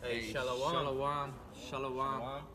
Hey, Shalom. Shalom. Shalom. Shalom.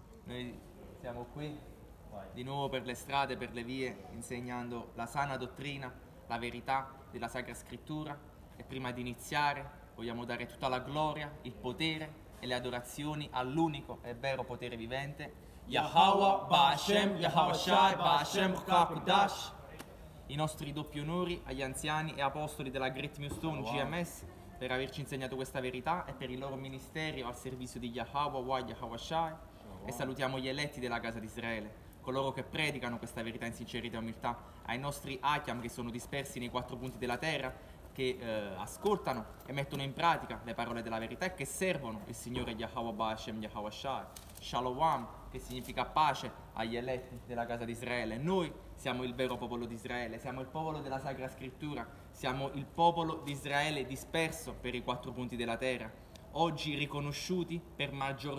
Noi siamo qui di nuovo per le strade, per le vie, insegnando la sana dottrina, la verità della Sacra Scrittura. E prima di iniziare vogliamo dare tutta la gloria, il potere e le adorazioni all'unico e vero potere vivente, Yahweh Ba'Hashem, Yahweh Shai, Ba'Hashem Kudash. I nostri doppi onori agli anziani e apostoli della Great Millstone GMS per averci insegnato questa verità e per il loro ministero al servizio di Yahweh, Yahweh Shai. E salutiamo gli eletti della casa di Israele, coloro che predicano questa verità in sincerità e umiltà, ai nostri Achiam che sono dispersi nei 4 punti della terra, che ascoltano e mettono in pratica le parole della verità e che servono il Signore Yahweh Ba'Hashem, Yahweh Shai. Shalom, che significa pace agli eletti della casa di Israele. Noi siamo il vero popolo di Israele, siamo il popolo della Sacra Scrittura, siamo il popolo di Israele disperso per i 4 punti della terra, oggi riconosciuti per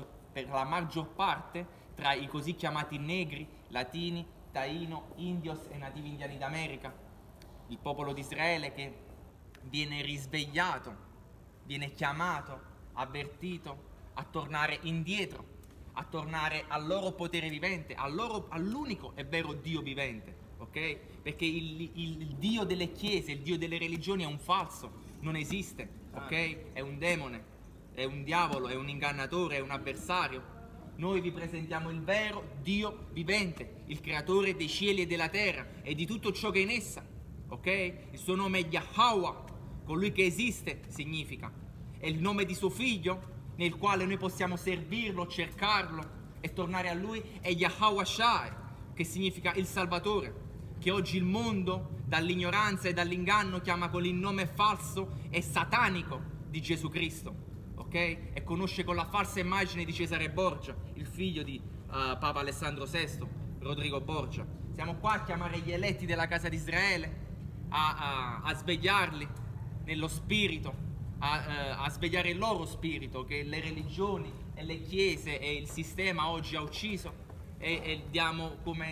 la maggior parte tra i così chiamati negri, latini, taino, indios e nativi indiani d'America. Il popolo di Israele che viene risvegliato, viene chiamato, avvertito a tornare indietro, a tornare al loro potere vivente, all'unico e vero Dio vivente, ok? Perché il Dio delle chiese, il Dio delle religioni è un falso, non esiste, ok? È un demone, è un diavolo, è un ingannatore, è un avversario. Noi vi presentiamo il vero Dio vivente, il creatore dei cieli e della terra e di tutto ciò che è in essa, ok? Il suo nome è Yahweh, colui che esiste significa. È il nome di suo figlio, nel quale noi possiamo servirlo, cercarlo e tornare a lui, è Yahweh Shai, che significa il Salvatore, che oggi il mondo dall'ignoranza e dall'inganno chiama con il nome falso e satanico di Gesù Cristo, ok? E conosce con la falsa immagine di Cesare Borgia, il figlio di Papa Alessandro VI, Rodrigo Borgia. Siamo qua a chiamare gli eletti della casa di Israele, a svegliarli nello spirito, a svegliare il loro spirito che le religioni e le chiese e il sistema oggi ha ucciso, e diamo come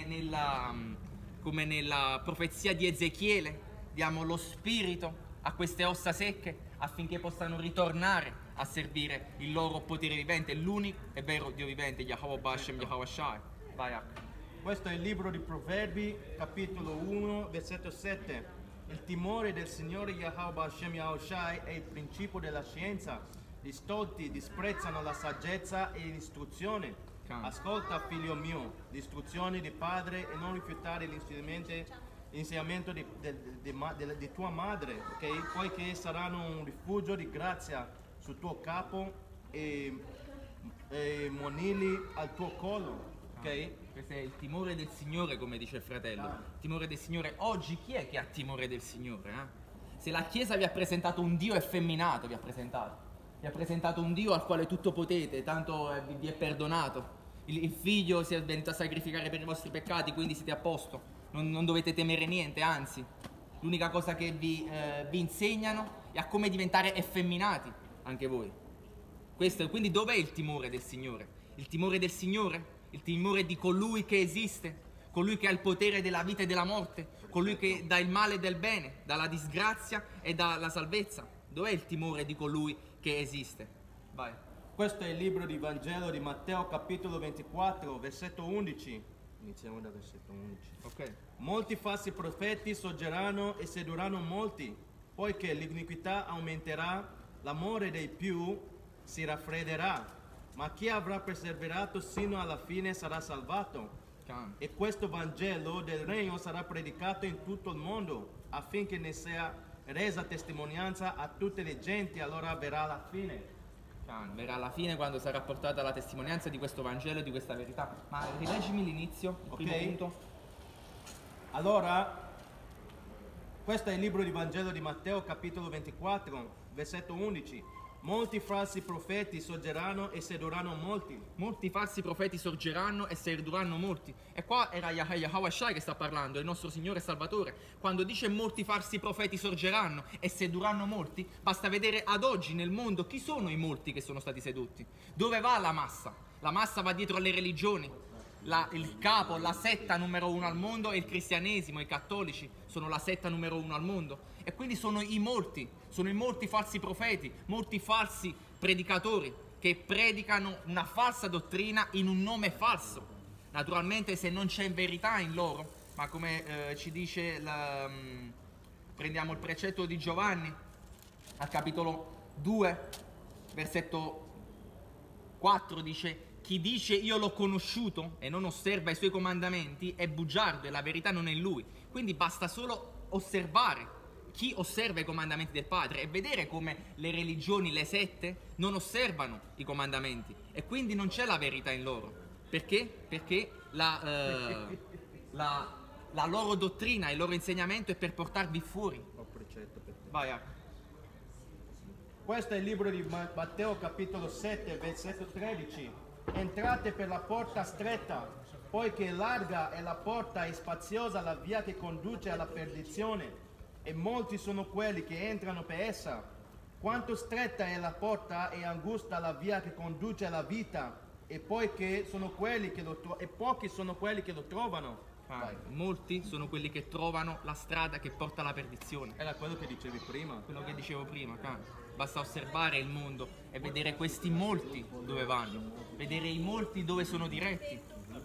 nella profezia di Ezechiele, diamo lo spirito a queste ossa secche affinché possano ritornare a servire il loro potere vivente, l'unico e vero Dio vivente, Yahweh Ba'Hashem, Yahweh Shai. Vai a. Questo è il libro di Proverbi, capitolo 1, versetto 7. Il timore del Signore Yahweh Ba'Hashem Yahweh Shai è il principio della scienza. Gli stolti disprezzano la saggezza e l'istruzione. Ascolta, figlio mio, l'istruzione di padre e non rifiutare l'insegnamento di tua madre, okay? Poiché saranno un rifugio di grazia sul tuo capo e monili al tuo collo. Okay? Questo è il timore del Signore, come dice il fratello. Il timore del Signore. Oggi chi è che ha timore del Signore? Se la Chiesa vi ha presentato un Dio effeminato, vi ha presentato un Dio al quale tutto potete, tanto vi è perdonato. Il Figlio si è venuto a sacrificare per i vostri peccati, quindi siete a posto. Non dovete temere niente, anzi. L'unica cosa che vi insegnano è a come diventare effeminati, anche voi. Quindi dov'è il timore del Signore? Il timore del Signore? Il timore di colui che esiste, colui che ha il potere della vita e della morte, colui che dà il male e del bene, dalla disgrazia e dalla salvezza. Dov'è il timore di colui che esiste? Vai. Questo è il libro di Vangelo di Matteo, capitolo 24, versetto 11. Iniziamo dal versetto 11. Ok. Molti falsi profeti sorgeranno e sedurranno molti, poiché l'iniquità aumenterà, l'amore dei più si raffredderà. Ma chi avrà perseverato sino alla fine sarà salvato. E questo Vangelo del Regno sarà predicato in tutto il mondo, affinché ne sia resa testimonianza a tutte le genti, allora verrà la fine. Verrà la fine quando sarà portata la testimonianza di questo Vangelo e di questa verità. Ma rileggimi l'inizio, il primo punto. Allora, questo è il libro di Vangelo di Matteo, capitolo 24, versetto 11. Molti falsi profeti sorgeranno e sedurranno molti. Molti falsi profeti sorgeranno e sedurranno molti. E qua era Yahweh Shai che sta parlando, il nostro Signore e Salvatore. Quando dice molti falsi profeti sorgeranno e sedurranno molti, basta vedere ad oggi nel mondo chi sono i molti che sono stati sedotti. Dove va la massa? La massa va dietro alle religioni. Il capo, la setta numero 1 al mondo è il cristianesimo, i cattolici sono la setta numero 1 al mondo. E quindi sono i molti falsi profeti, molti falsi predicatori che predicano una falsa dottrina in un nome falso. Naturalmente se non c'è verità in loro, ma come ci dice, prendiamo il precetto di Giovanni, al capitolo 2, versetto 4, dice: chi dice io l'ho conosciuto e non osserva i suoi comandamenti è bugiardo e la verità non è in lui. Quindi basta solo osservare. Chi osserva i comandamenti del Padre e vedere come le religioni, le sette, non osservano i comandamenti e quindi non c'è la verità in loro. Perché? Perché la loro dottrina, il loro insegnamento è per portarvi fuori. Vai, Jacopo. Questo è il libro di Matteo capitolo 7, versetto 13. Entrate per la porta stretta, poiché larga è la porta e spaziosa la via che conduce alla perdizione, e molti sono quelli che entrano per essa. Quanto stretta è la porta e angusta la via che conduce alla vita, e pochi sono quelli che lo trovano. Molti sono quelli che trovano la strada che porta alla perdizione. Era quello che dicevi prima. Quello che dicevo prima, basta osservare il mondo e vedere questi molti dove vanno, vedere i molti dove sono diretti.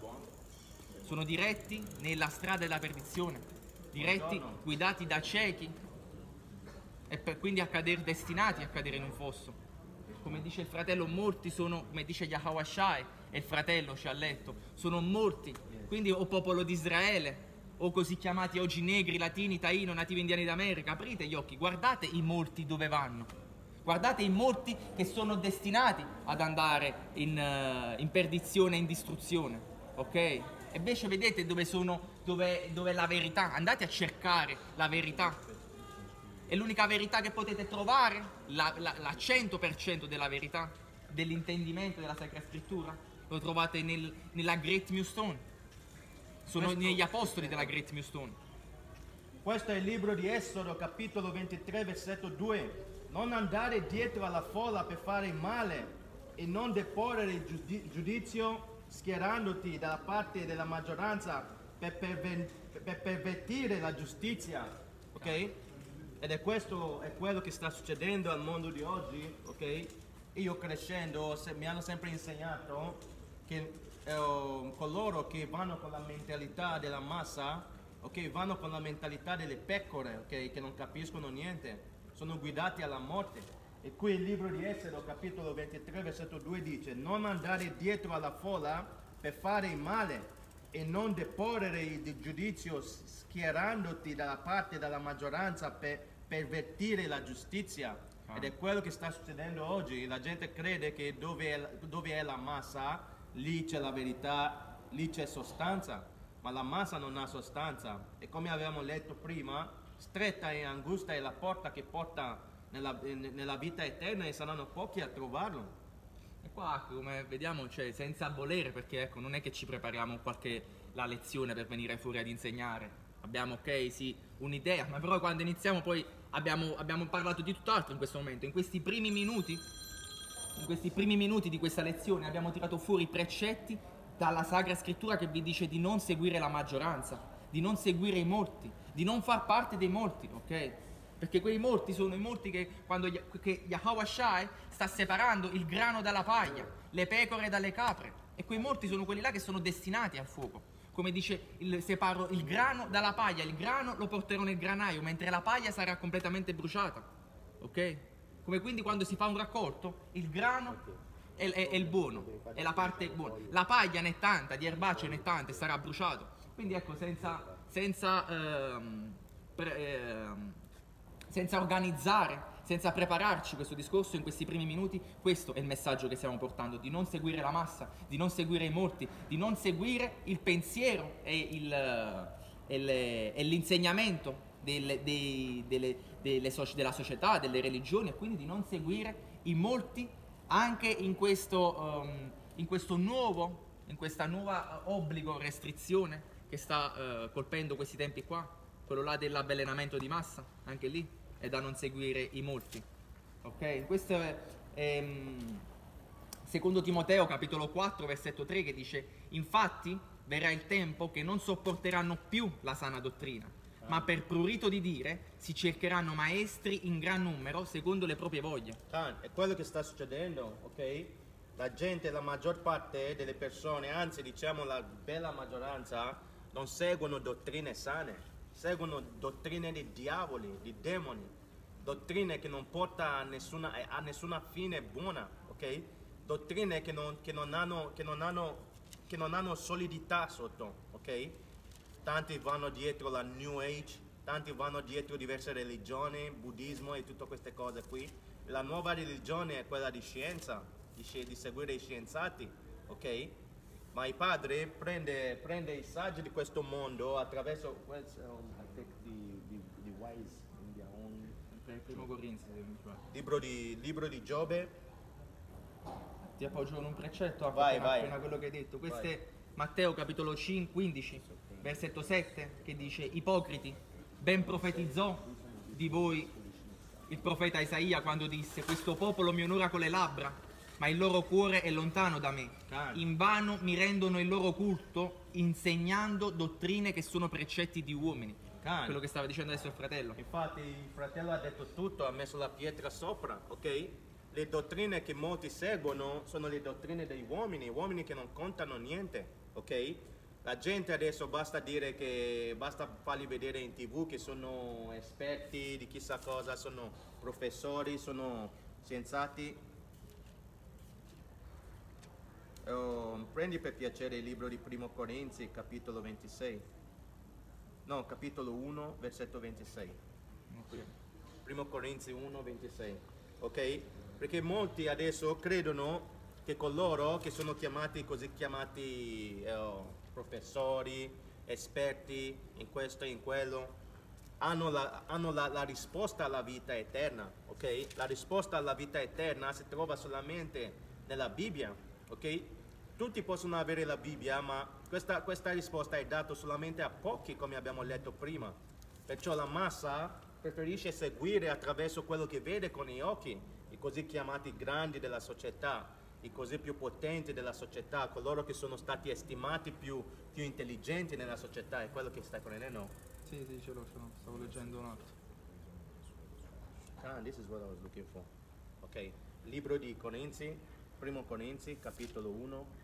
Sono diretti nella strada della perdizione, diretti, guidati da ciechi e quindi destinati a cadere in un fosso. Come dice il fratello, molti sono, come dice Yahweh Shai, e il fratello ci ha letto, sono molti. Quindi o popolo di Israele, o così chiamati oggi negri, latini, taino, nativi indiani d'America, aprite gli occhi, guardate i molti dove vanno. Guardate i molti che sono destinati ad andare in perdizione e in distruzione, ok? Invece vedete dove è la verità, andate a cercare la verità. E l'unica verità che potete trovare, la 100% della verità, dell'intendimento della Sacra Scrittura, lo trovate nella Great Millstone. Sono negli apostoli della Great Millstone. Questo è il libro di Esodo, capitolo 23, versetto 2. Non andare dietro alla folla per fare male e non deporre il giudizio schierandoti dalla parte della maggioranza per pervertire la giustizia, ok? Ed è quello che sta succedendo al mondo di oggi, ok? Io crescendo mi hanno sempre insegnato che coloro che vanno con la mentalità della massa, ok, vanno con la mentalità delle pecore, ok, che non capiscono niente, sono guidati alla morte. E qui il libro di Esodo, capitolo 23, versetto 2 dice: non andare dietro alla folla per fare il male e non deporre il giudizio schierandoti dalla parte della maggioranza per pervertire la giustizia. Ed è quello che sta succedendo oggi. La gente crede che dove è la massa, lì c'è la verità, lì c'è sostanza, ma la massa non ha sostanza. E come avevamo letto prima, stretta e angusta è la porta che porta nella vita eterna e saranno pochi a trovarlo. E qua, come vediamo, cioè, senza volere, perché ecco, non è che ci prepariamo la lezione per venire fuori ad insegnare. Abbiamo, ok, sì, un'idea, ma però quando iniziamo poi abbiamo parlato di tutt'altro in questo momento. In questi primi minuti di questa lezione abbiamo tirato fuori precetti dalla Sacra Scrittura che vi dice di non seguire la maggioranza, di non seguire i molti, di non far parte dei molti, ok? Perché quei molti sono i molti che Yahweh Shai sta separando il grano dalla paglia, le pecore dalle capre, e quei molti sono quelli là che sono destinati al fuoco. Come dice, separo il grano dalla paglia, il grano lo porterò nel granaio, mentre la paglia sarà completamente bruciata, ok? Come quindi quando si fa un raccolto, il grano è il buono, è la parte buona. La paglia n'è tanta, di erbaceo n'è tanta e sarà bruciato. Quindi ecco, senza organizzare, senza prepararci questo discorso in questi primi minuti, questo è il messaggio che stiamo portando, di non seguire la massa, di non seguire i molti, di non seguire il pensiero e l'insegnamento della società, delle religioni, e quindi di non seguire i molti anche in questa nuova obbligo, restrizione che sta colpendo questi tempi qua, quello là dell'avvelenamento di massa, anche lì è da non seguire i molti, ok? Questo è secondo Timoteo capitolo 4 versetto 3 che dice: infatti verrà il tempo che non sopporteranno più la sana dottrina, ma per prurito di dire si cercheranno maestri in gran numero secondo le proprie voglie. È quello che sta succedendo, ok? La gente, la maggior parte delle persone, anzi diciamo la bella maggioranza, non seguono dottrine sane, seguono dottrine di diavoli, di demoni, dottrine che non portano a nessuna fine buona, ok? Dottrine che non hanno solidità sotto, ok? Tanti vanno dietro la New Age, tanti vanno dietro diverse religioni, buddismo e tutte queste cose qui. La nuova religione è quella di scienza, di seguire i scienziati, ok? Ma il padre prende i saggi di questo mondo attraverso di Wise in their own Primo Corinzi, libro di Giobbe. ti appoggio con un precetto Vai, appena quello che hai detto. Questo è Matteo capitolo 15, versetto 7, che dice: ipocriti, ben profetizzò di voi il profeta Isaia quando disse: questo popolo mi onora con le labbra, ma il loro cuore è lontano da me. Invano mi rendono il loro culto insegnando dottrine che sono precetti di uomini. Quello che stava dicendo adesso il fratello. Infatti il fratello ha detto tutto, ha messo la pietra sopra, ok? Le dottrine che molti seguono sono le dottrine degli uomini che non contano niente, ok? La gente adesso basta farli vedere in TV che sono esperti di chissà cosa, sono professori, sono scienziati. Prendi per piacere il libro di Primo Corinzi, capitolo 26. No, capitolo 1, versetto 26. Primo Corinzi 1, 26. Ok? Perché molti adesso credono che coloro che sono così chiamati professori, esperti in questo e in quello, hanno la risposta alla vita eterna, ok? La risposta alla vita eterna si trova solamente nella Bibbia, ok? Tutti possono avere la Bibbia, ma questa risposta è data solamente a pochi, come abbiamo letto prima. Perciò la massa preferisce seguire attraverso quello che vede con gli occhi, i così chiamati grandi della società, i così più potenti della società, coloro che sono stati stimati più intelligenti nella società. È quello che stai prendendo? Sì, ce l'ho, stavo leggendo un altro. This is what I was looking for. Ok, libro di Corinzi, Primo Corinzi, capitolo 1,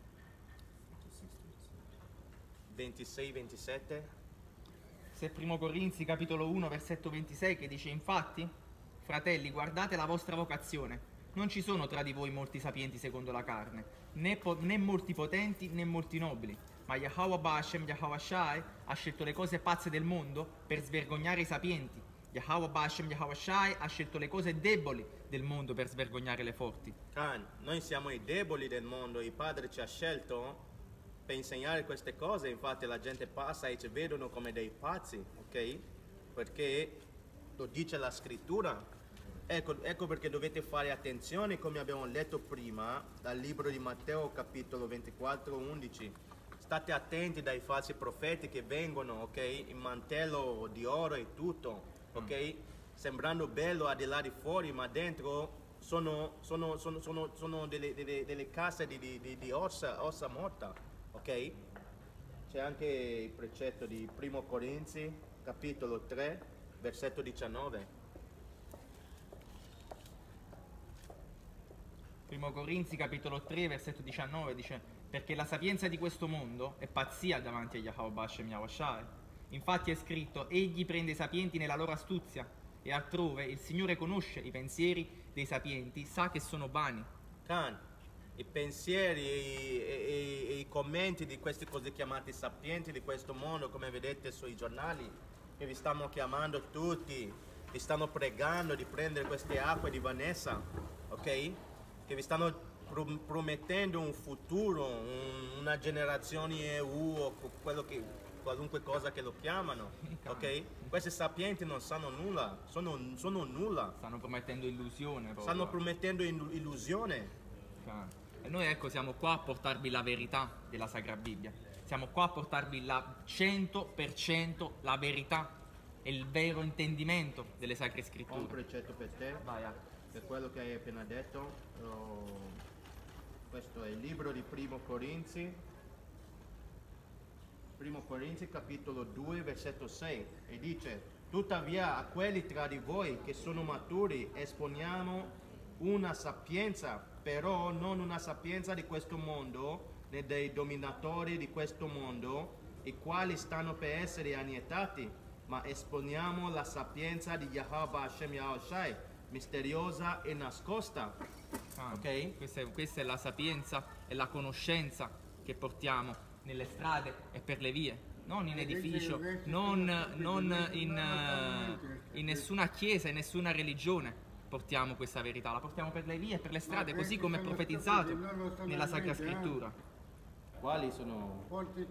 26-27. Se Primo Corinzi capitolo 1 versetto 26 che dice: infatti, fratelli, guardate la vostra vocazione. Non ci sono tra di voi molti sapienti secondo la carne, né molti potenti né molti nobili, ma Yahweh Bashem, Yahweh Shai, ha scelto le cose pazze del mondo per svergognare i sapienti. Yahweh Bashem, Yahweh Shai ha scelto le cose deboli del mondo per svergognare le forti. Noi siamo i deboli del mondo, il Padre ci ha scelto per insegnare queste cose. Infatti la gente passa e ci vedono come dei pazzi, ok? Perché lo dice la scrittura. Ecco perché dovete fare attenzione, come abbiamo letto prima dal libro di Matteo capitolo 24, 11. State attenti dai falsi profeti che vengono, ok? In mantello di oro e tutto, ok? Sembrando bello al di là di fuori, ma dentro sono delle casse di ossa morta, ok? C'è anche il precetto di Primo Corinzi capitolo 3, versetto 19. Primo Corinzi capitolo 3 versetto 19 dice: perché la sapienza di questo mondo è pazzia davanti a Yahweh Bashem Yahweh Shai. Infatti è scritto: egli prende i sapienti nella loro astuzia, e altrove il Signore conosce i pensieri dei sapienti, sa che sono vani. I pensieri e i commenti di questi così chiamati sapienti di questo mondo, come vedete sui giornali, che vi stanno chiamando tutti, vi stanno pregando di prendere queste acque di Vanessa, ok? Che vi stanno promettendo un futuro, una generazione EU o qualunque cosa che lo chiamano, ok? Questi sapienti non sanno nulla, sono nulla. Stanno promettendo illusione proprio. Stanno promettendo illusione. E noi ecco siamo qua a portarvi la verità della Sacra Bibbia. Siamo qua a portarvi la 100% la verità e il vero intendimento delle Sacre Scritture. Ho un precetto per te. Vai. Per quello che hai appena detto, questo è il libro di Primo Corinzi capitolo 2 versetto 6 e dice: tuttavia a quelli tra di voi che sono maturi esponiamo una sapienza, però non una sapienza di questo mondo, né dei dominatori di questo mondo, i quali stanno per essere annientati, ma esponiamo la sapienza di Yahweh Hashem Yahushai, misteriosa e nascosta. Ok? Questa è la sapienza e la conoscenza che portiamo nelle strade e per le vie, non in edificio, non in nessuna chiesa, in nessuna religione portiamo questa verità, la portiamo per le vie e per le strade, così come è profetizzato nella Sacra Scrittura. Quali sono?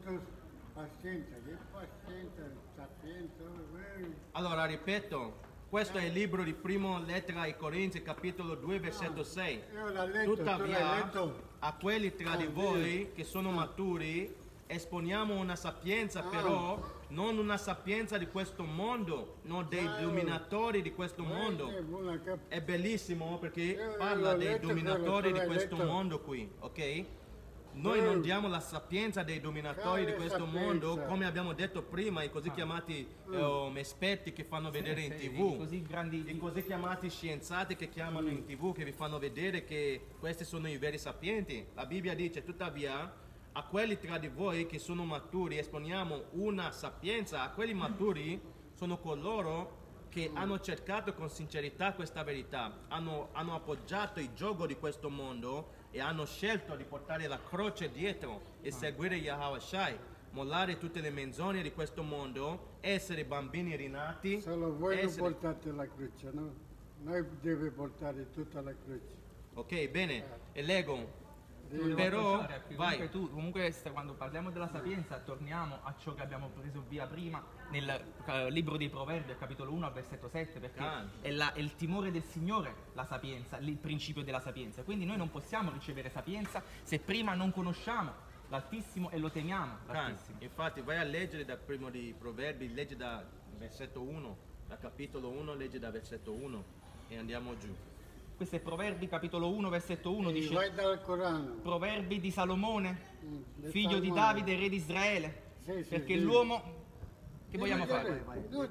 Pazienza, che pazienza, sapienza. Allora, ripeto, questo è il libro di prima lettera ai Corinzi, capitolo 2, versetto 6. Io l'ho letto, Tuttavia, a quelli tra di voi che sono maturi, esponiamo una sapienza, però non una sapienza di questo mondo, non dei dominatori di questo mondo. È bellissimo perché parla dei dominatori di questo mondo qui, ok? Noi non diamo la sapienza dei dominatori di questo mondo, come abbiamo detto prima, i così chiamati esperti che fanno vedere in TV, i così chiamati scienziati che chiamano in TV, che vi fanno vedere che questi sono i veri sapienti. La Bibbia dice, tuttavia, a quelli tra di voi che sono maturi esponiamo una sapienza. A quelli maturi sono coloro che hanno cercato con sincerità questa verità, hanno appoggiato il gioco di questo mondo e hanno scelto di portare la croce dietro e seguire Yahweh Shai, mollare tutte le menzogne di questo mondo, essere bambini rinati. Solo voi non portate la croce, no? Noi deve portare tutta la croce. Ok, bene, e leggo. Però vai. Comunque quando parliamo della sapienza torniamo a ciò che abbiamo preso via prima nel libro dei Proverbi, capitolo 1, versetto 7, perché è il timore del Signore la sapienza, il principio della sapienza. Quindi noi non possiamo ricevere sapienza se prima non conosciamo l'Altissimo e lo temiamo l'Altissimo. Infatti vai a leggere dal primo di Proverbi, leggi da versetto 1, da capitolo 1, leggi da versetto 1 e andiamo giù. Questo è Proverbi capitolo 1 versetto 1, dice vai dal Corano. Proverbi di Salomone, figlio di Davide, re di Israele, perché l'uomo... Che vogliamo fare?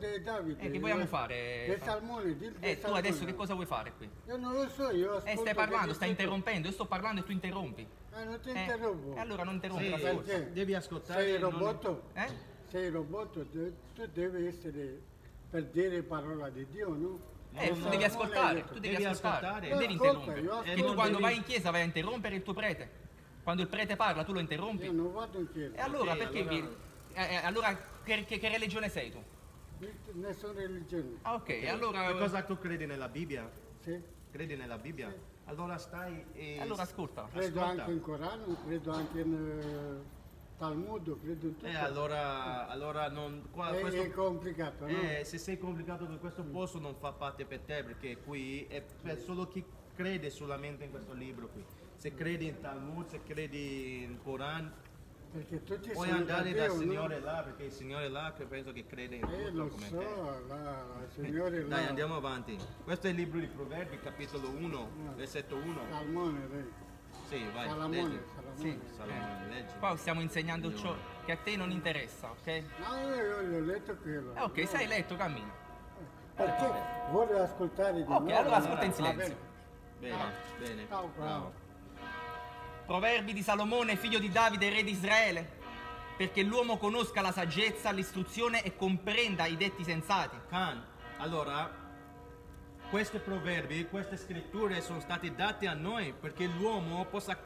Che vogliamo fare? Salmone, tu adesso che cosa vuoi fare qui? Io non lo so, io ascolto. Stai parlando, stai interrompendo, io sto parlando e tu interrompi. Non ti interrompo. E allora non interrompi la forza. Devi ascoltare. Sei robot? Sei robot, tu devi essere per dire parola di Dio, no? Tu devi ascoltare, non devi interrompere. Che tu quando vai in chiesa vai a interrompere il tuo prete. Quando il prete parla tu lo interrompi. Io non vado in chiesa. E allora perché allora che religione sei tu? Nessuna religione. Ah, ok, allora... Che cosa tu credi nella Bibbia? Sì. Credi nella Bibbia? Sì. Allora stai... Allora ascolta. Credo anche in Corano, credo anche in Talmud, credo in tutto. Allora non... questo è complicato, no? Se sei complicato per questo posto non fa parte per te, perché qui è per solo chi crede solamente in questo libro qui. Se credi in Talmud, se credi in Coran, perché tutti puoi andare dal Signore là, perché il Signore là che penso che crede in tutto lo come so, te. Signore là. Dai, andiamo avanti. Questo è il libro di Proverbi, capitolo 1, versetto 1. Salmone, vedi? Sì, vai, Salomone. Sì. leggi. Qua stiamo insegnando ciò che a te non interessa, ok? No, io l'ho letto quello. Ok, sei letto, cammina. Perché voglio ascoltare di Ok, allora ascolta in silenzio. Bene. Ciao, bravo. Proverbi di Salomone, figlio di Davide, re di Israele, perché l'uomo conosca la saggezza, l'istruzione e comprenda i detti sensati. Allora, questi proverbi, queste scritture sono state date a noi perché l'uomo possa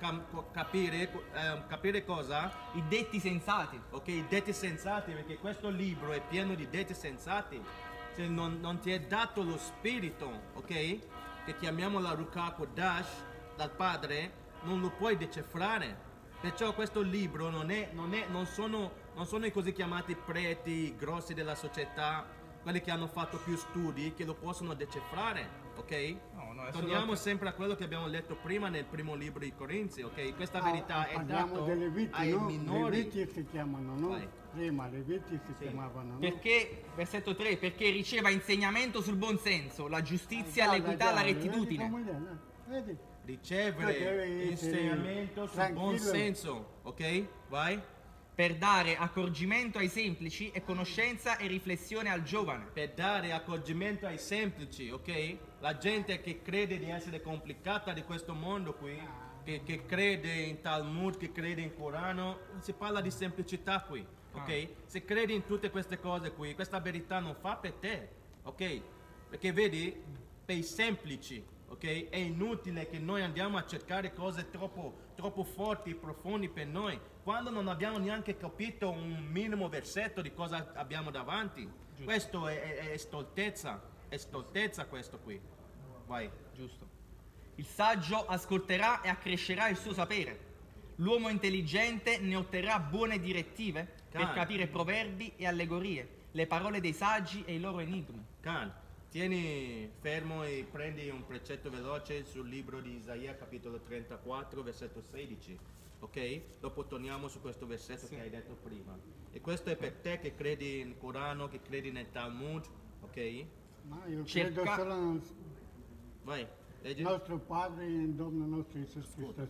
capire cosa? I detti sensati. Ok, i detti sensati, perché questo libro è pieno di detti sensati. Se non ti è dato lo spirito, ok? Che chiamiamo la Ruach Kodash dal Padre, non lo puoi decifrare. Perciò questo libro non sono i così chiamati preti grossi della società, quelli che hanno fatto più studi, che lo possono decifrare, ok? No, torniamo sempre a quello che abbiamo letto prima nel primo libro di Corinzi, ok? Questa verità è data ai minori. Le viti si chiamano, no? Prima le viti si chiamavano, no? Perché, versetto 3, perché riceva insegnamento sul buon senso, la giustizia, l'equità, la rettitudine. Ricevere insegnamento sul buon senso, ok? Vai. per dare accorgimento ai semplici e conoscenza e riflessione al giovane. Per dare accorgimento ai semplici, ok? La gente che crede di essere complicata di questo mondo qui, che crede in Talmud, che crede in Corano, si parla di semplicità qui, ok? Se credi in tutte queste cose qui, questa verità non fa per te, ok? Perché vedi, per i semplici, ok? È inutile che noi andiamo a cercare cose troppo forti e profondi per noi, quando non abbiamo neanche capito un minimo versetto di cosa abbiamo davanti. Giusto. Questo è stoltezza questo qui. Vai. Giusto. Il saggio ascolterà e accrescerà il suo sapere. L'uomo intelligente ne otterrà buone direttive per capire proverbi e allegorie, le parole dei saggi e i loro enigmi. Khan, tieni fermo e prendi un precetto veloce sul libro di Isaia, capitolo 34, versetto 16. Ok? Dopo torniamo su questo versetto che hai detto prima. E questo è per te che credi in Corano, che credi nel Talmud, ok? Ma io credo solo nel Vai, leggi. nostro Padre e in Domno nostro Gesù Cristo.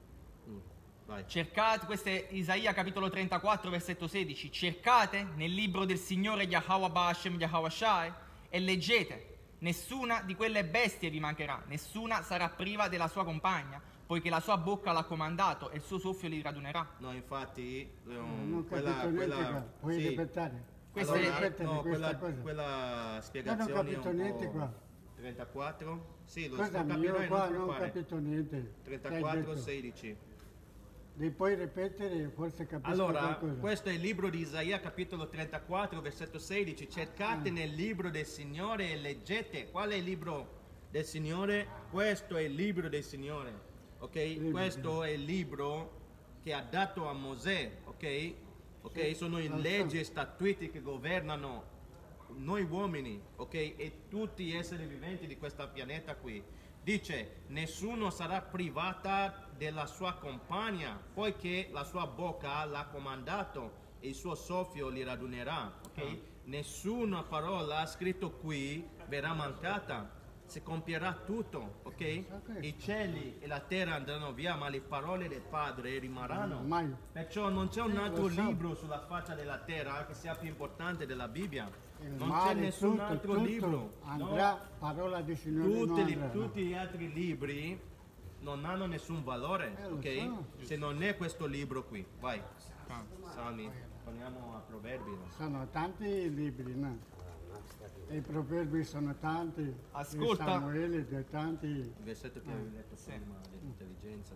Vai. Cercate, questo è Isaia capitolo 34 versetto 16, cercate nel libro del Signore Yahweh Ba'Shem Yahweh Shai e leggete, nessuna di quelle bestie vi mancherà, nessuna sarà priva della sua compagna, poiché la sua bocca l'ha comandato e il suo soffio li radunerà. No, infatti, Non capito niente, puoi sì. ripetere? Questo Puoi è- ripetere No, questa cosa? quella spiegazione Non ho capito è un niente po'... qua. 34? Sì, lo Scusami, capirai, io qua non non ho preoccupare. capito niente. Che hai 34, detto. 16. Li puoi ripetere, forse capisco Allora, qualcosa. questo è il libro di Isaia, capitolo 34, versetto 16. Cercate nel libro del Signore e leggete. Qual è il libro del Signore? Questo è il libro del Signore, ok? Questo è il libro che ha dato a Mosè, ok? Ok? Sì, Sono le lo so. leggi e statuti che governano noi uomini, ok? E tutti gli esseri viventi di questo pianeta qui. Dice, nessuno sarà privata della sua compagna, poiché la sua bocca l'ha comandato e il suo soffio li radunerà, ok? Nessuna parola scritta qui verrà mancata, si compierà tutto, ok? I cieli e la terra andranno via, ma le parole del Padre rimarranno. Mai. Perciò non c'è un altro lo so. libro sulla faccia della terra che sia più importante della Bibbia. Il Non c'è mare, nessun tutto, altro tutto libro. andrà, parola di Signore non andrà. Tutti gli altri libri non hanno nessun valore, lo ok? so. Se non è questo libro qui. Vai. Salmi. Torniamo a Proverbi. Sono tanti libri, no? E i proverbi sono tanti. Ascolta. E Samuele, di tanti. Il versetto che avevi letto prima dell'intelligenza.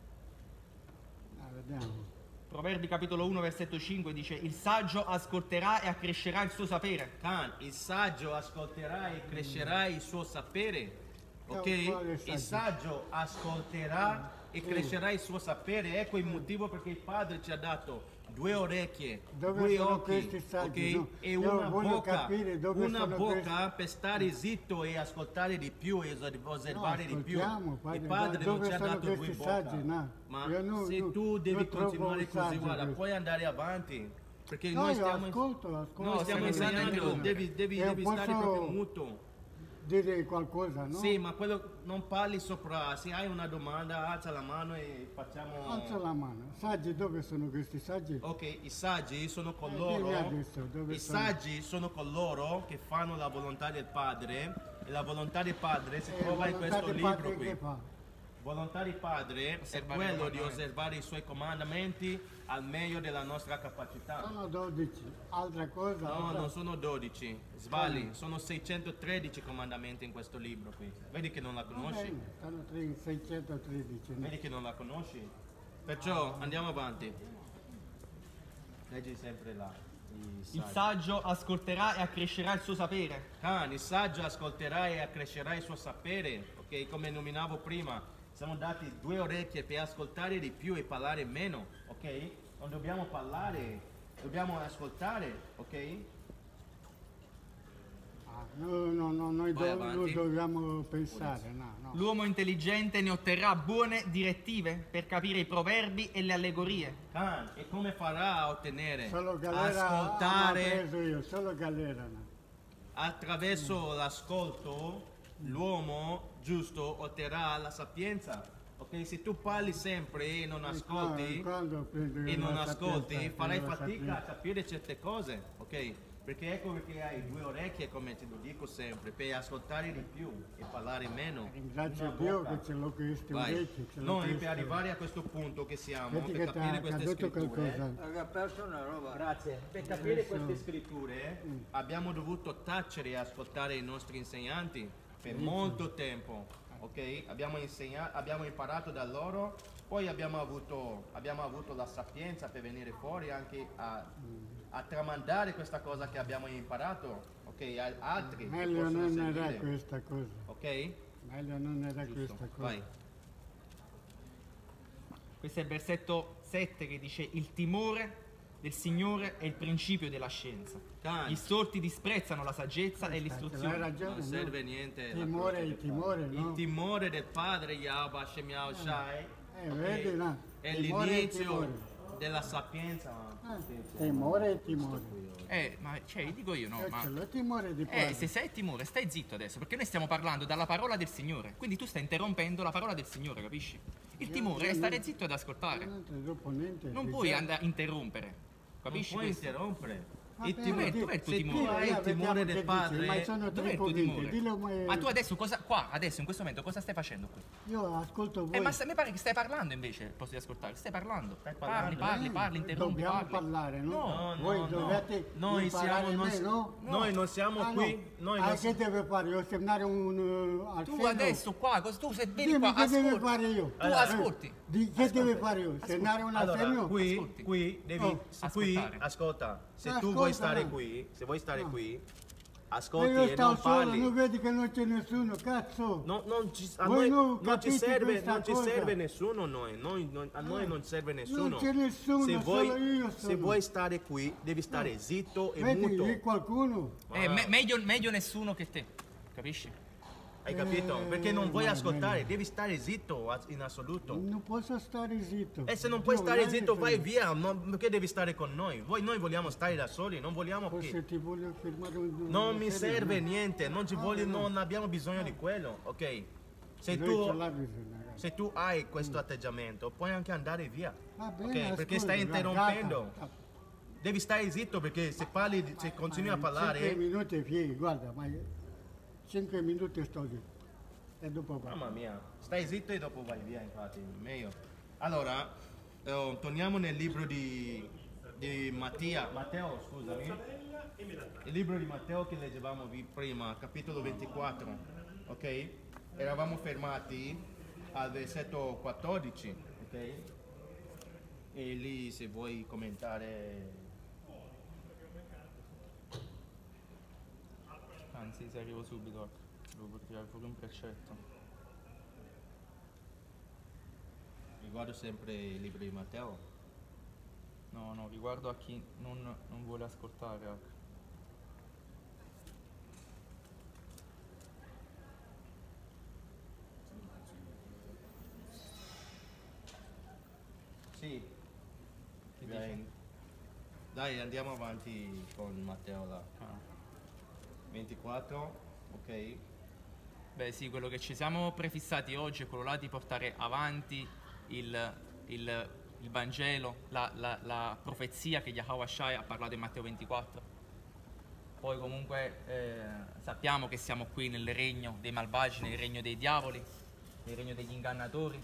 Vediamo. Proverbi capitolo 1 versetto 5 dice, il saggio ascolterà e accrescerà il suo sapere. Khan, il saggio ascolterà e crescerà il suo sapere, Quale ok? saggio? Il saggio ascolterà e crescerà il suo sapere. Ecco il motivo perché il Padre ci ha dato due orecchie, Dove due sono occhi, questi saggi? ok? No, E io una voglio bocca, capire dove una sono bocca per stare zitto e ascoltare di più e osservare di più. ascoltiamo, Il padre, Padre non dove ci ha sono dato due questi bocche. saggi? No, Ma io non- se non- tu devi non trovo continuare un così, saggio guarda, questo. puoi andare avanti. Perché No, noi io stiamo ascolto. No, stiamo stiamo insegnando, insegnando. devi Io stare posso proprio muto. dire qualcosa, no? Sì, ma quello non parli sopra. Se hai una domanda, alza la mano e facciamo. Alza la mano. Saggi, dove sono questi saggi? Ok, i saggi sono dimmi coloro. adesso, dove I sono? saggi sono coloro che fanno la volontà del Padre. E la volontà del Padre si trova in volontà questo del libro Padre qui. che fa? Volontà di Padre è Osservare i quello di comandamenti. osservare i suoi comandamenti al meglio della nostra capacità. Sono 12. Altra cosa? No, altra- non sono 12, sbagli, sono 613 comandamenti in questo libro qui. Vedi che non la Va conosci? bene, sono 613. no? Vedi che non la conosci? Perciò andiamo avanti. Leggi sempre là. Il saggio ascolterà e accrescerà il suo sapere. Khan, il saggio ascolterà e accrescerà il suo sapere, ok? Come nominavo prima, siamo dati due orecchie per ascoltare di più e parlare meno, ok? Non dobbiamo parlare, dobbiamo ascoltare, ok? Noi Vai avanti. dobbiamo pensare, no. L'uomo intelligente ne otterrà buone direttive per capire i proverbi e le allegorie. Khan, e come farà a ottenere? Solo galera hanno Ascoltare preso io, solo galera. No. attraverso l'ascolto, l'uomo giusto otterrà la sapienza, ok? Ok, se tu parli sempre e non ascolti, quando prendi e non la ascolti, sapienza, farai prendi la fatica a sapienza. capire certe cose, ok? Perché ecco perché hai due orecchie, come ti lo dico sempre, per ascoltare di più e parlare meno. Ringrazio Una Dio bocca. che ce l'ho questi Vai. orecchi. ce l'ho Noi questi- per arrivare a questo punto che siamo, Vedi per che ti capire ha queste detto scritture, qualcosa. Ha perso una roba. grazie, per capire Adesso- queste scritture abbiamo dovuto tacere e ascoltare i nostri insegnanti per molto tempo, ok? Abbiamo imparato da loro, poi abbiamo avuto la sapienza per venire fuori anche a tramandare questa cosa che abbiamo imparato, ok? A altri che Meglio possono non era seguire, questa cosa. ok? Meglio non era Giusto, questa cosa. vai. Questo è il versetto 7 che dice: il timore del Signore è il principio della scienza. Can. Gli stolti disprezzano la saggezza e Hai l'istruzione. ragione, Non no? serve niente. la Timore, croce il del timore, Padre. no? Il timore del Padre Yahweh Hashem Yahushai vedi, no? è Timore, l'inizio timore. della sapienza. Timore e timore. Ma cioè, dico io, no? Ma Ce l'ho timore di padre. se sei timore, stai zitto adesso, perché noi stiamo parlando dalla parola del Signore. Quindi tu stai interrompendo la parola del Signore, capisci? Il timore è stare zitto ed ascoltare. Non ti dopo niente. Non Ti puoi sa- andare a interrompere. Capisci Non puoi questo? interrompere. Va Il bene, timore, dov'è il tuo se timore? tu hai il vediamo timore che del dici, Padre, ma sono Dov'è tre il tuo convinti. timore? Dillo, Ma tu adesso cosa, qua, adesso, in questo momento, cosa stai facendo qui? Io ascolto voi. Ma mi pare che stai parlando invece, al posto di ascoltare. Stai parlando. parlando. Parli, interrompi, Dobbiamo parli. parlare, no? No, Voi dovete Noi imparare siamo, me, no? noi non siamo Ah, qui. no. Noi Ah, non che deve fare? Io segnare al Tu seno? adesso qua, tu se vedi Dimmi qua, che deve ascolti. fare io. Tu ascolti. Che deve fare io? Segnare un Allora, assegno? qui devi, Oh. qui, Ascoltare. ascolta, se tu Ascolta, vuoi stare no. qui, se vuoi stare No. qui, Ma ascolti io e sto non solo, parli. non vedi che non c'è nessuno, cazzo. A Voi noi non non ci capite serve, questa non ci cosa. serve nessuno a noi non serve nessuno. c'è nessuno, se vuoi, solo io se sono. vuoi stare qui, devi stare zitto e Vedi, muto. lì qualcuno. Meglio nessuno che te, capisci? Hai capito? Perché non vuoi va ascoltare, bene. devi stare zitto in assoluto. Non posso stare zitto. E se non puoi Io stare non è zitto, che vai sono- via. Perché devi stare con noi? Noi vogliamo stare da soli, non vogliamo Forse che. ti voglio firmare un... Non una mi serie, serve no? niente, non ci voglio, no. non abbiamo bisogno di quello, ok? Se Noi ce tu, l'ha bisogno, ragazzi. se tu hai questo atteggiamento, puoi anche andare via. Va bene, Ok? Perché ascolta, stai interrompendo. guarda, Devi stare zitto perché se parli, se continui a 5 parlare. minuti piedi, guarda, ma 5 minuti sto zitto. E dopo va. Mamma mia, stai zitto e dopo vai via, infatti, meglio. Allora, torniamo nel libro di Matteo, scusami. Il libro di Matteo che leggevamo prima, capitolo 24, ok? Eravamo fermati al versetto 14, ok? E lì se vuoi commentare. Anzi, se arrivo subito, devo tirare fuori un precetto. Riguardo sempre il libro di Matteo. No, riguardo a chi non vuole ascoltare. Sì. Che Dai. dici? Dai, andiamo avanti con Matteo là. Ah. 24, ok? Beh sì, quello che ci siamo prefissati oggi è quello là di portare avanti il Vangelo, la profezia che Yahweh Shai ha parlato in Matteo 24. Poi comunque sappiamo che siamo qui nel regno dei malvagi, nel regno dei diavoli, nel regno degli ingannatori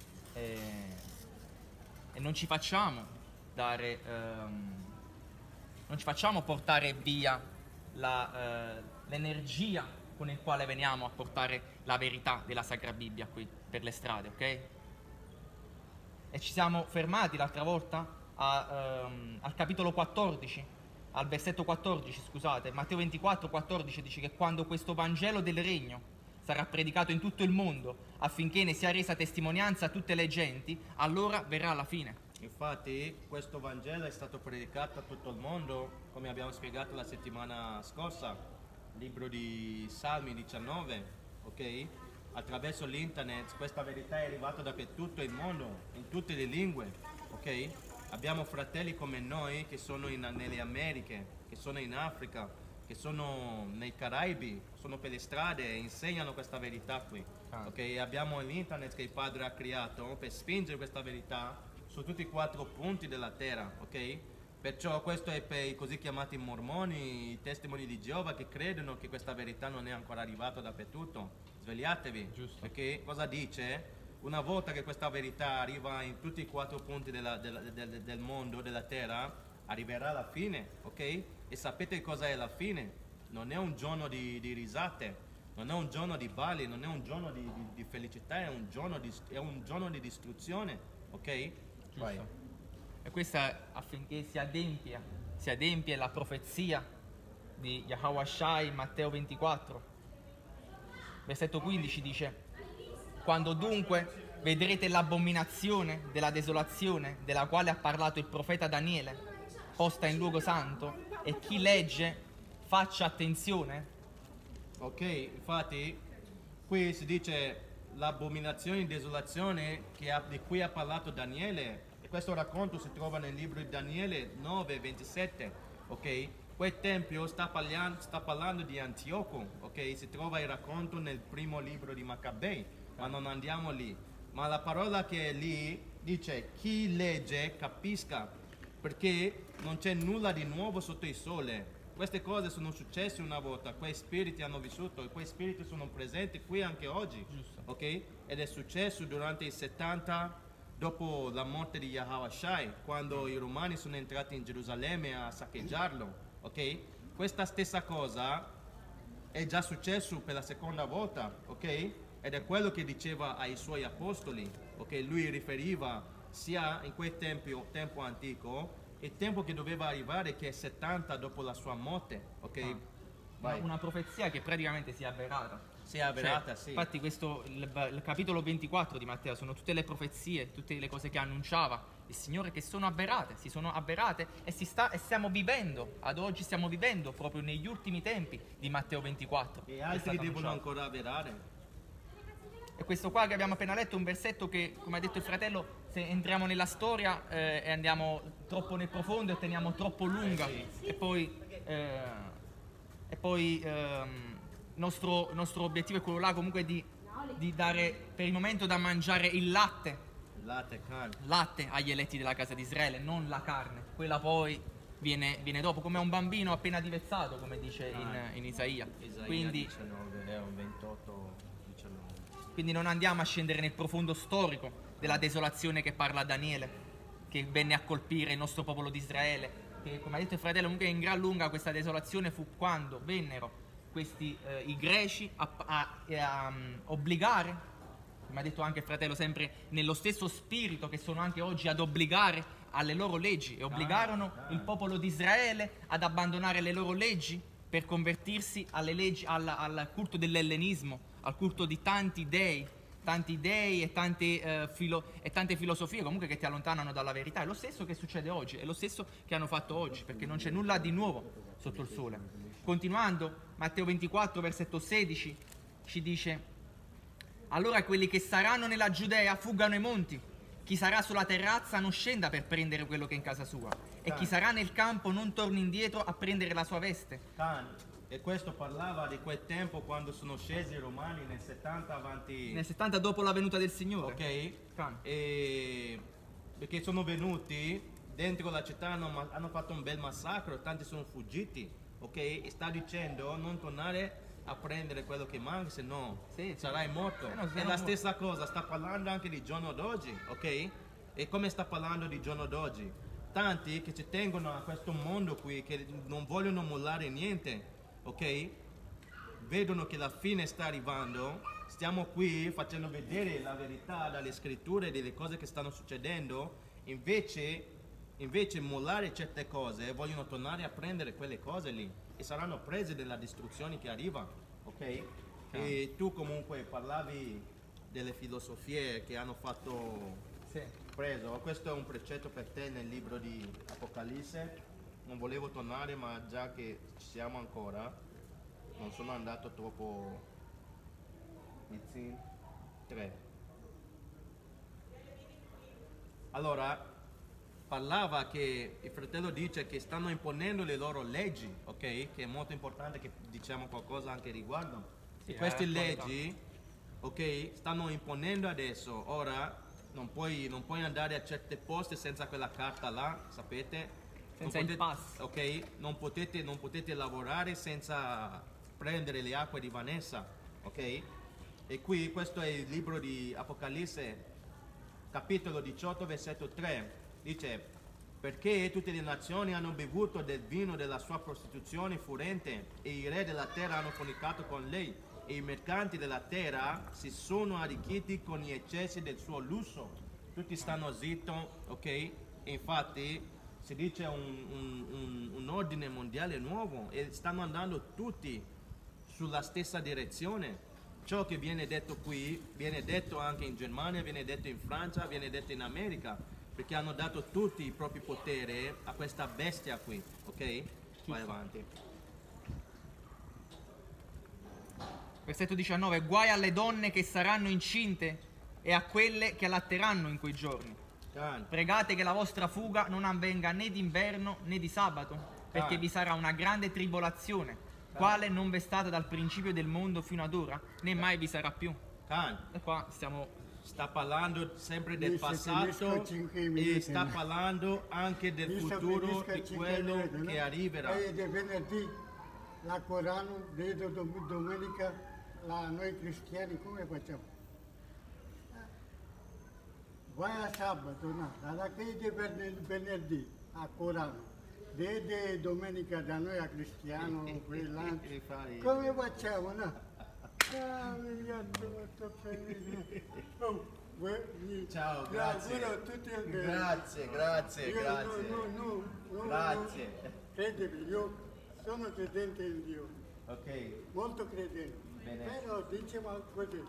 e non ci facciamo dare, non ci facciamo portare via l'energia con il quale veniamo a portare la verità della Sacra Bibbia qui per le strade, ok? E ci siamo fermati l'altra volta al capitolo 14, al versetto 14, scusate, Matteo 24, 14 dice che quando questo Vangelo del Regno sarà predicato in tutto il mondo affinché ne sia resa testimonianza a tutte le genti, allora verrà la fine. Infatti questo Vangelo è stato predicato a tutto il mondo, come abbiamo spiegato la settimana scorsa, libro di Salmi 19, ok? Attraverso l'internet questa verità è arrivata dappertutto il mondo, in tutte le lingue, ok? Abbiamo fratelli come noi che sono nelle Americhe, che sono in Africa, che sono nei Caraibi, sono per le strade e insegnano questa verità qui. ok? Abbiamo l'internet che il Padre ha creato per spingere questa verità su tutti i 4 punti della terra, ok? Perciò questo è per i così chiamati mormoni, i testimoni di Geova, che credono che questa verità non è ancora arrivata dappertutto. Svegliatevi, Giusto. perché cosa dice? Una volta che questa verità arriva in tutti i 4 punti del mondo, della terra, arriverà la fine, ok? E sapete cosa è la fine? Non è un giorno di risate, non è un giorno di balli, non è un giorno di felicità, è un giorno di distruzione, ok? Vai. E questa affinché si adempie la profezia di Yahweh Shai in Matteo 24. Versetto 15 dice: quando dunque vedrete l'abominazione della desolazione della quale ha parlato il profeta Daniele, posta in luogo santo, e chi legge faccia attenzione. Ok, infatti qui si dice l'abominazione e desolazione di cui ha parlato Daniele, e questo racconto si trova nel libro di Daniele 9:27, ok? Quel tempio sta parlando di Antioco, ok? Si trova il racconto nel primo libro di Maccabei, ma non andiamo lì. Ma la parola che è lì dice: chi legge capisca, perché non c'è nulla di nuovo sotto il sole. Queste cose sono successe una volta, quei spiriti hanno vissuto e quei spiriti sono presenti qui anche oggi, Giusto. ok? Ed è successo durante i 70 dopo la morte di Yahweh Shai, quando i romani sono entrati in Gerusalemme a saccheggiarlo, ok? Questa stessa cosa è già successo per la seconda volta, ok? Ed è quello che diceva ai suoi apostoli, ok? Lui riferiva sia in quel tempo antico, il tempo che doveva arrivare, che è 70 dopo la sua morte, ok? Vai. Una profezia che praticamente si è avverata. Si è avverata, Cioè, sì. Infatti il capitolo 24 di Matteo sono tutte le profezie, tutte le cose che annunciava il Signore, che sono avverate, si sono avverate, e stiamo vivendo, ad oggi stiamo vivendo proprio negli ultimi tempi di Matteo 24. E che è altri stato devono annunciato. ancora avverare. E questo qua che abbiamo appena letto è un versetto che, come ha detto il fratello, se entriamo nella storia e andiamo troppo nel profondo e teniamo troppo lunga, e poi il nostro obiettivo è quello là comunque di dare per il momento da mangiare il latte Latte, carne. agli eletti della casa di Israele, non la carne. Quella poi viene dopo, come un bambino appena divezzato, come dice in Isaia. Isaia Quindi 19, è un 28, 19. Quindi non andiamo a scendere nel profondo storico della desolazione che parla Daniele, che venne a colpire il nostro popolo di Israele, che, come ha detto il fratello, comunque in gran lunga questa desolazione fu quando vennero i greci a obbligare, come ha detto anche il fratello, sempre nello stesso spirito che sono anche oggi, ad obbligare alle loro leggi, e obbligarono il popolo di Israele ad abbandonare le loro leggi per convertirsi alle leggi, al culto dell'ellenismo, al culto di tanti dei e tante filosofie comunque che ti allontanano dalla verità. È lo stesso che succede oggi, è lo stesso che hanno fatto oggi, perché non c'è nulla di nuovo sotto il sole. Continuando, Matteo 24, versetto 16, ci dice: allora quelli che saranno nella Giudea fuggano ai monti, chi sarà sulla terrazza non scenda per prendere quello che è in casa sua, e chi sarà nel campo non torni indietro a prendere la sua veste. E questo parlava di quel tempo quando sono scesi i romani nel 70 avanti. Nel 70 dopo la venuta del Signore. Ok? E perché sono venuti dentro la città, hanno fatto un bel massacro, tanti sono fuggiti, ok? E sta dicendo non tornare a prendere quello che manca, se no sarai morto. È la stessa cosa, sta parlando anche di giorno d'oggi, ok? E come sta parlando di giorno d'oggi? Tanti che ci tengono a questo mondo qui, che non vogliono mollare niente, ok? Vedono che la fine sta arrivando. Stiamo qui facendo vedere la verità dalle scritture, delle cose che stanno succedendo. Invece mollare certe cose, vogliono tornare a prendere quelle cose lì, e saranno prese dalla distruzione che arriva, ok? E tu comunque parlavi delle filosofie che hanno fatto preso. Questo è un precetto per te nel libro di Apocalisse. Non volevo tornare, ma già che ci siamo ancora, non sono andato troppo. Izzi 3. Allora, parlava che il fratello dice che stanno imponendo le loro leggi, ok? Che è molto importante che diciamo qualcosa anche riguardo. E queste leggi ok? Stanno imponendo adesso, ora non puoi andare a certi posti senza quella carta là, sapete? Senza il pass. Ok? Non potete lavorare senza prendere le acque di Vanessa, ok? E qui questo è il libro di Apocalisse, capitolo 18, versetto 3. Dice: perché tutte le nazioni hanno bevuto del vino della sua prostituzione furente, e i re della terra hanno fornicato con lei, e i mercanti della terra si sono arricchiti con gli eccessi del suo lusso. Tutti stanno zitto, ok? E infatti si dice un ordine mondiale nuovo, e stanno andando tutti sulla stessa direzione. Ciò che viene detto qui viene detto anche in Germania, viene detto in Francia, viene detto in America, perché hanno dato tutti i propri poteri a questa bestia qui, ok? Vai avanti. Versetto 19: guai alle donne che saranno incinte e a quelle che allatteranno in quei giorni. Pregate che la vostra fuga non avvenga né d'inverno né di sabato, perché vi sarà una grande tribolazione, quale non v'è stata dal principio del mondo fino ad ora, né mai vi sarà più. E qua sta parlando sempre del passato e sta parlando anche del futuro di quello che arriverà. Venerdì la Corano, vedo domenica noi cristiani come facciamo? Vai a sabato, no, dalla chiesa venerdì a Corano, vede domenica da noi a cristiano, come facciamo, no? Ciao, grazie. Grazie. Grazie. Credimi, io sono credente in Dio. Ok. Molto credente. Bene. Però diceva così,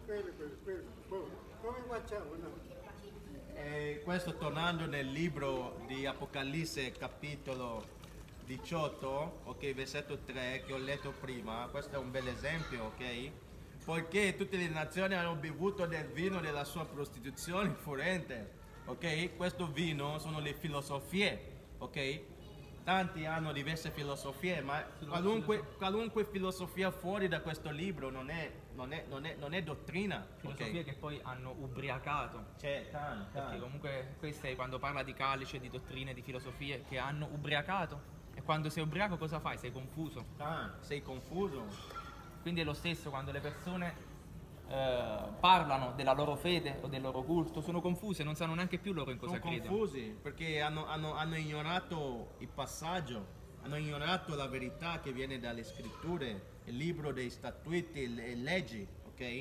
come facciamo, no? Questo tornando nel libro di Apocalisse capitolo 18, ok, versetto 3 che ho letto prima, questo è un bel esempio, ok? Poiché tutte le nazioni hanno bevuto del vino della sua prostituzione furente, ok? Questo vino sono le filosofie, ok? Tanti hanno diverse filosofie, ma qualunque filosofia fuori da questo libro non è dottrina. Filosofie che poi hanno ubriacato. Perché comunque questo è quando parla di calice, di dottrine, di filosofie che hanno ubriacato. E quando sei ubriaco cosa fai? Sei confuso. Sei confuso. Quindi è lo stesso quando le persone parlano della loro fede o del loro culto, sono confuse, non sanno neanche più loro in cosa credono. Sono confusi perché hanno ignorato il passaggio, hanno ignorato la verità che viene dalle scritture, il libro dei statuti e leggi, ok?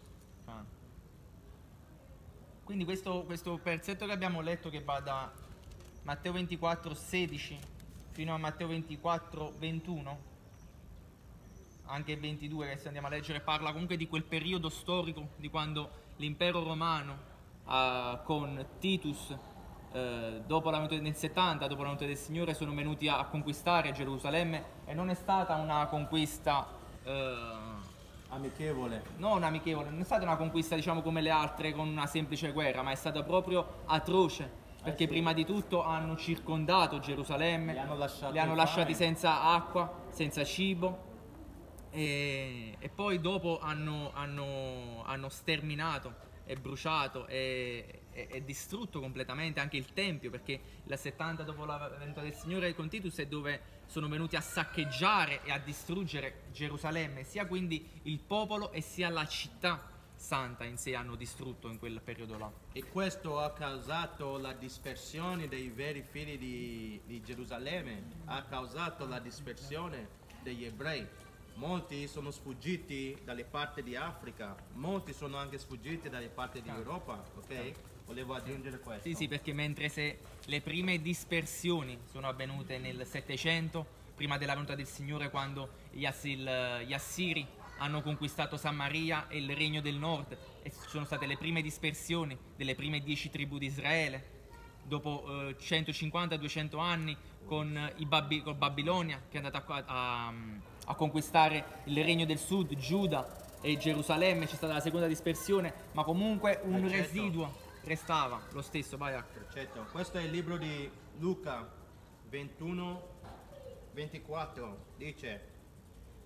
Quindi questo versetto che abbiamo letto, che va da Matteo 24:16 fino a Matteo 24:21, anche il 22 che se andiamo a leggere, parla comunque di quel periodo storico di quando l'impero romano con Titus dopo la venuta nel 70, dopo la venuta del Signore, sono venuti a conquistare Gerusalemme, e non è stata una conquista amichevole. Non amichevole, non è stata una conquista diciamo come le altre con una semplice guerra, ma è stata proprio atroce, perché prima di tutto hanno circondato Gerusalemme, li hanno lasciati senza acqua, senza cibo, e poi dopo hanno sterminato e bruciato e distrutto completamente anche il Tempio, perché il 70 dopo la venuta del Signore con Titus è dove sono venuti a saccheggiare e a distruggere Gerusalemme, sia quindi il popolo e sia la città santa in sé hanno distrutto in quel periodo là. E questo ha causato la dispersione dei veri figli di Gerusalemme, ha causato la dispersione degli ebrei. Molti sono sfuggiti dalle parti di Africa, molti sono anche sfuggiti dalle parti di Europa, ok? Volevo aggiungere questo. Sì, perché mentre se le prime dispersioni sono avvenute nel 700, prima della venuta del Signore, quando gli Assiri hanno conquistato Samaria e il regno del nord, e ci sono state le prime dispersioni delle prime 10 tribù di Israele, dopo 150-200 anni con Babilonia, che è andata a conquistare il regno del sud, Giuda e Gerusalemme, c'è stata la seconda dispersione, ma comunque un residuo restava lo stesso. Vai a... Perfetto. Questo è il libro di Luca 21-24, dice: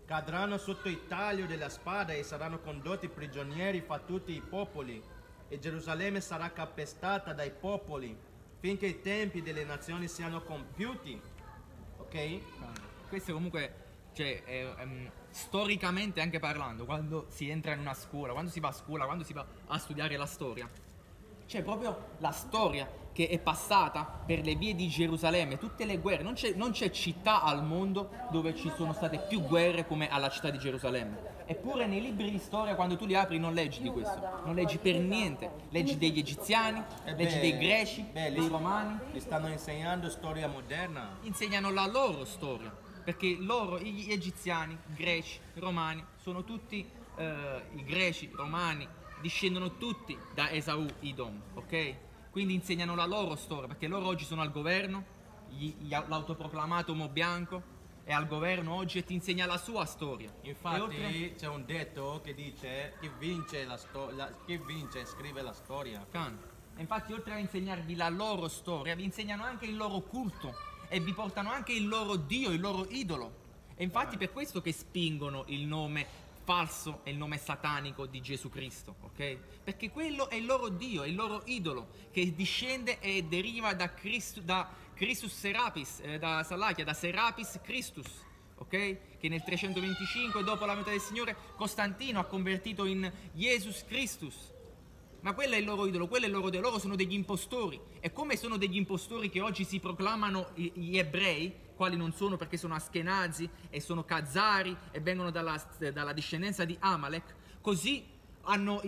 cadranno sotto il taglio della spada e saranno condotti prigionieri fra tutti i popoli, e Gerusalemme sarà calpestata dai popoli finché i tempi delle nazioni siano compiuti. Ok? Questo comunque, cioè, storicamente anche parlando, quando si entra in una scuola, quando si va a scuola, quando si va a studiare la storia, c'è proprio la storia che è passata per le vie di Gerusalemme, tutte le guerre, non c'è città al mondo dove ci sono state più guerre come alla città di Gerusalemme. Eppure nei libri di storia, quando tu li apri, non leggi di questo, non leggi per niente, leggi degli egiziani, leggi dei greci, dei romani. Gli stanno insegnando storia moderna. Insegnano la loro storia, perché loro, gli egiziani, i greci, i romani, sono tutti, i greci, romani, discendono tutti da Esau Idom, ok? Quindi insegnano la loro storia, perché loro oggi sono al governo, l'autoproclamato uomo bianco è al governo oggi e ti insegna la sua storia. Infatti c'è un detto che dice chi vince, chi vince scrive la storia. E infatti oltre a insegnarvi la loro storia, vi insegnano anche il loro culto e vi portano anche il loro Dio, il loro idolo. E infatti per questo che spingono il nome falso e il nome satanico di Gesù Cristo, ok? Perché quello è il loro Dio, è il loro idolo, che discende e deriva da Christus Serapis, da Salachia, da Serapis Christus, ok? Che nel 325 dopo la venuta del Signore Costantino ha convertito in Jesus Christus. Ma quello è il loro idolo, quello è il loro Dio, loro sono degli impostori. E come sono degli impostori che oggi si proclamano gli ebrei, quali non sono perché sono Askenazi e sono Khazari e vengono dalla discendenza di Amalek, così hanno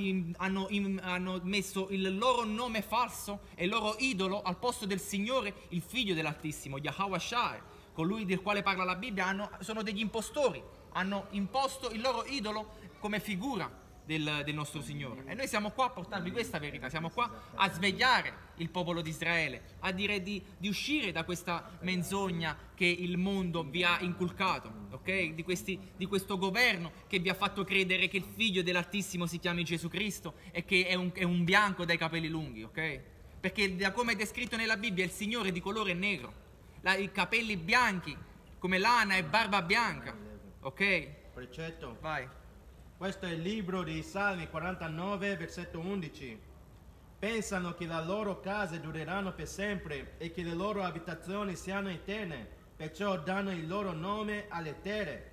messo il loro nome falso e il loro idolo al posto del Signore, il Figlio dell'Altissimo, Yahweh Shai, colui del quale parla la Bibbia. Sono degli impostori, hanno imposto il loro idolo come figura del nostro Signore. E noi siamo qua a portarvi questa verità, siamo qua a svegliare il popolo di Israele, a dire di uscire da questa menzogna che il mondo vi ha inculcato, ok? Di questo governo che vi ha fatto credere che il Figlio dell'Altissimo si chiami Gesù Cristo e che è un bianco dai capelli lunghi, ok? Perché da come è descritto nella Bibbia il Signore è di colore negro, i capelli bianchi come lana e barba bianca, ok? Precetto. Vai. Questo è il libro di Salmi 49, versetto 11. Pensano che le loro case dureranno per sempre e che le loro abitazioni siano eterne, perciò danno il loro nome alle terre.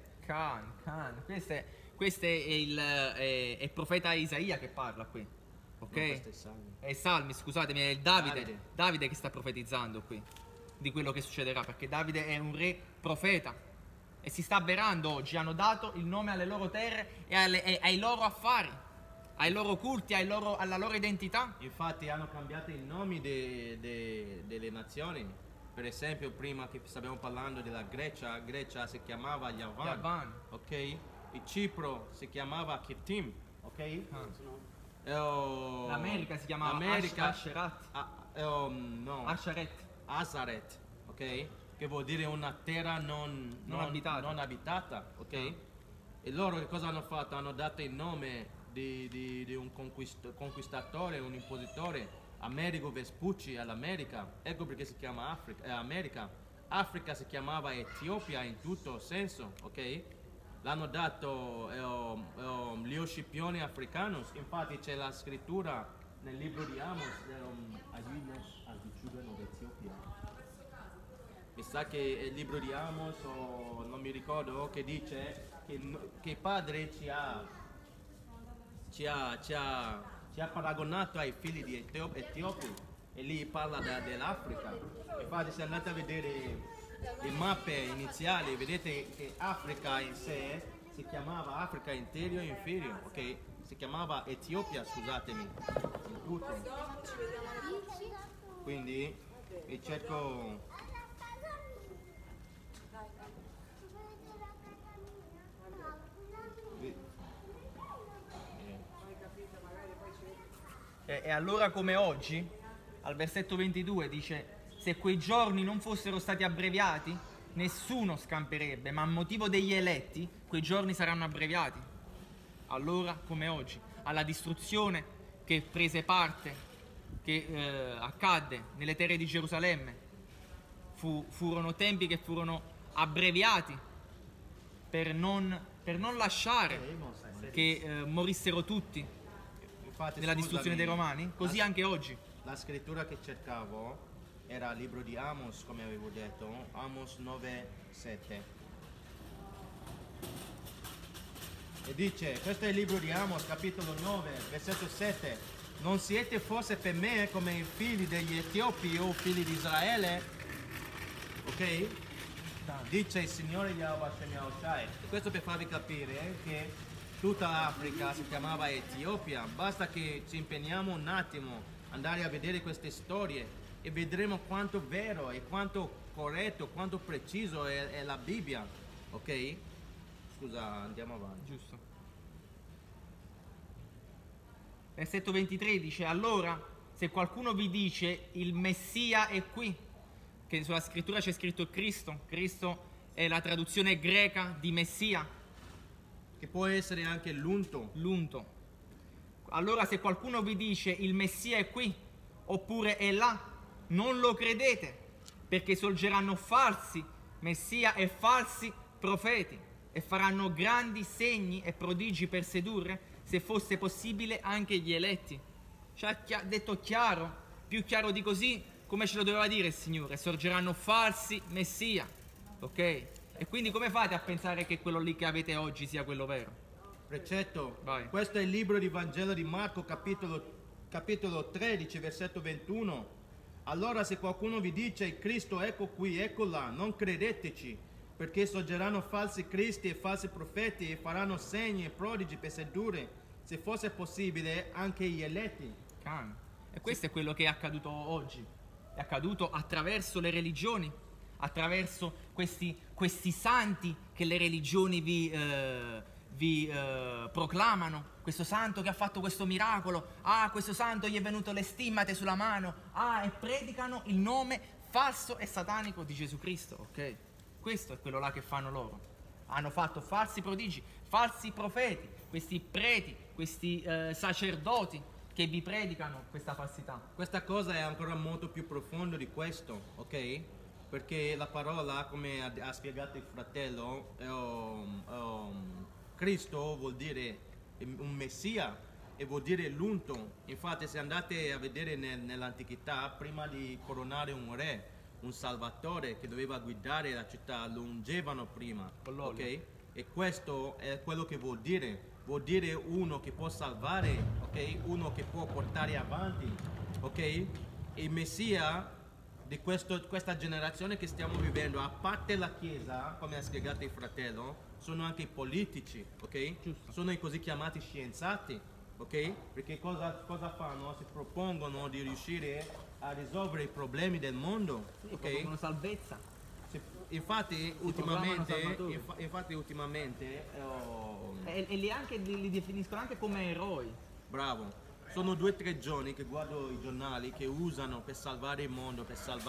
Questo è il profeta Isaia che parla qui, ok? No, è Salmi, scusatemi, è il Davide che sta profetizzando qui di quello che succederà, perché Davide è un re profeta. E si sta avverando oggi, hanno dato il nome alle loro terre e ai loro affari, ai loro culti, alla loro identità. Infatti hanno cambiato i nomi delle nazioni. Per esempio, prima che stavamo parlando della Grecia si chiamava Yavan. Ok? Il Cipro si chiamava Kittim. Ok? L'America si chiamava Azaret. Ok? Che vuol dire una terra non abitata, ok? E loro che cosa hanno fatto? Hanno dato il nome di un conquistatore, un impositore, Amerigo Vespucci all'America. Ecco perché si chiama America. Africa si chiamava Etiopia in tutto senso, ok? L'hanno dato Leo Scipione Africanus. Infatti c'è la scrittura nel libro di Amos, mi sa che è il libro di Amos o non mi ricordo, che dice che il padre ci ha paragonato ai figli di Etiopi, e lì parla dell'Africa. Infatti se andate a vedere le mappe iniziali vedete che Africa in sé si chiamava Africa Interior e Inferior, ok? Si chiamava Etiopia, scusatemi, in tutto. Quindi vi cerco. E allora come oggi, al versetto 22 dice: se quei giorni non fossero stati abbreviati, nessuno scamperebbe, ma a motivo degli eletti, quei giorni saranno abbreviati. Allora come oggi, alla distruzione che prese parte, che accadde nelle terre di Gerusalemme, furono tempi che furono abbreviati per non per non lasciare che morissero tutti Infatti, nella distruzione dei Romani, così anche oggi. La scrittura che cercavo era il libro di Amos, come avevo detto, Amos 9:7. E dice, questo è il libro di Amos, capitolo 9, versetto 7. Non siete forse per me come i figli degli Etiopi o figli di Israele? Ok? Dice il Signore Yahweh Hashem Yahushai. E questo per farvi capire che tutta l'Africa si chiamava Etiopia. Basta che ci impegniamo un attimo andare a vedere queste storie e vedremo quanto vero e quanto corretto, quanto preciso è la Bibbia. Ok? Scusa, andiamo avanti. Giusto. Versetto 23 dice: allora, se qualcuno vi dice il Messia è qui, che sulla scrittura c'è scritto Cristo, Cristo è la traduzione greca di Messia, Che può essere anche l'unto. l'unto. Allora, se qualcuno vi dice il Messia è qui, oppure è là, non lo credete, perché sorgeranno falsi Messia e falsi profeti, e faranno grandi segni e prodigi per sedurre, se fosse possibile, anche gli eletti. Ci ha detto chiaro, più chiaro di così, come ce lo doveva dire il Signore: sorgeranno falsi Messia, ok? E quindi come fate a pensare che quello lì che avete oggi sia quello vero? Precetto. Vai. Questo è il libro di Vangelo di Marco, capitolo 13, versetto 21. Allora, se qualcuno vi dice il Cristo ecco qui, ecco là, non credeteci, perché sorgeranno falsi cristi e falsi profeti e faranno segni e prodigi per sedurre, se fosse possibile, anche gli eletti. E questo è quello che è accaduto oggi. È accaduto attraverso le religioni, attraverso questi santi che le religioni vi proclamano. Questo santo che ha fatto questo miracolo, questo santo gli è venuto le stimmate sulla mano, e predicano il nome falso e satanico di Gesù Cristo, ok? Questo è quello là che fanno loro. Hanno fatto falsi prodigi, falsi profeti, questi preti, questi sacerdoti che vi predicano questa falsità. Questa cosa è ancora molto più profondo di questo, ok? Perché la parola, come ha spiegato il fratello, Cristo vuol dire un Messia e vuol dire l'unto. Infatti, se andate a vedere nell'antichità, prima di coronare un re, un salvatore che doveva guidare la città, lo ungevano prima, ok? E questo è quello che vuol dire uno che può salvare, ok? Uno che può portare avanti, ok? Il Messia di questa generazione che stiamo vivendo, a parte la Chiesa, come ha spiegato il fratello, sono anche i politici, ok? Giusto. Sono i così chiamati scienziati, ok? Perché cosa fanno? Si propongono di riuscire a risolvere i problemi del mondo, ok? Propongono salvezza. Infatti ultimamente E li definiscono anche come eroi. bravo. Sono 2 o 3 giorni che guardo i giornali che usano per salvare il mondo,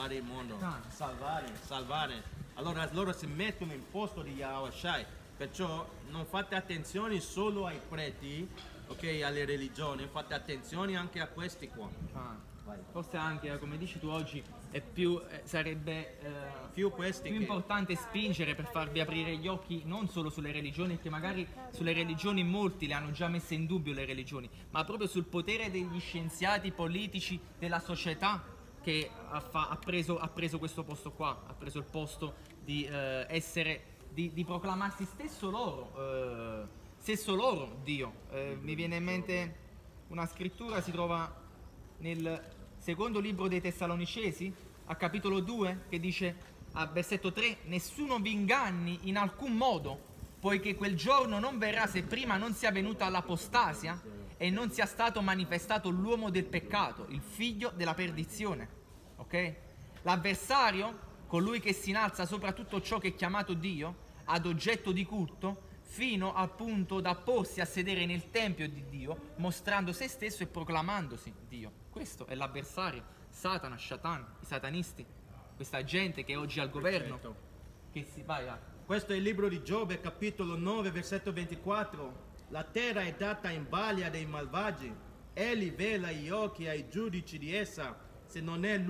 salvare. Allora loro si mettono in posto di Yahweh Shai. Perciò non fate attenzione solo ai preti, ok, alle religioni, fate attenzione anche a questi qua. Vai. Forse anche, come dici tu oggi, sarebbe Più questi più che... importante spingere per farvi aprire gli occhi non solo sulle religioni, che magari sulle religioni molti le hanno già messe in dubbio le religioni, ma proprio sul potere degli scienziati politici, della società che ha preso questo posto qua, ha preso il posto di di proclamarsi stesso loro Dio. Mi viene in mente una scrittura, si trova nel secondo libro dei Tessalonicesi, a capitolo 2, che dice a versetto 3: nessuno vi inganni in alcun modo, poiché quel giorno non verrà se prima non sia venuta l'apostasia e non sia stato manifestato l'uomo del peccato, il figlio della perdizione. Ok? L'avversario, colui che si innalza sopra tutto ciò che è chiamato Dio, ad oggetto di culto, fino al punto da porsi a sedere nel tempio di Dio, mostrando se stesso e proclamandosi Dio. Questo è l'avversario, Satana, Shatan, i satanisti, questa gente che oggi è al governo, che si va. Questo è il libro di Giobbe, capitolo 9, versetto 24. La terra è data in balia dei malvagi, egli vela gli occhi ai giudici di essa, se non è lui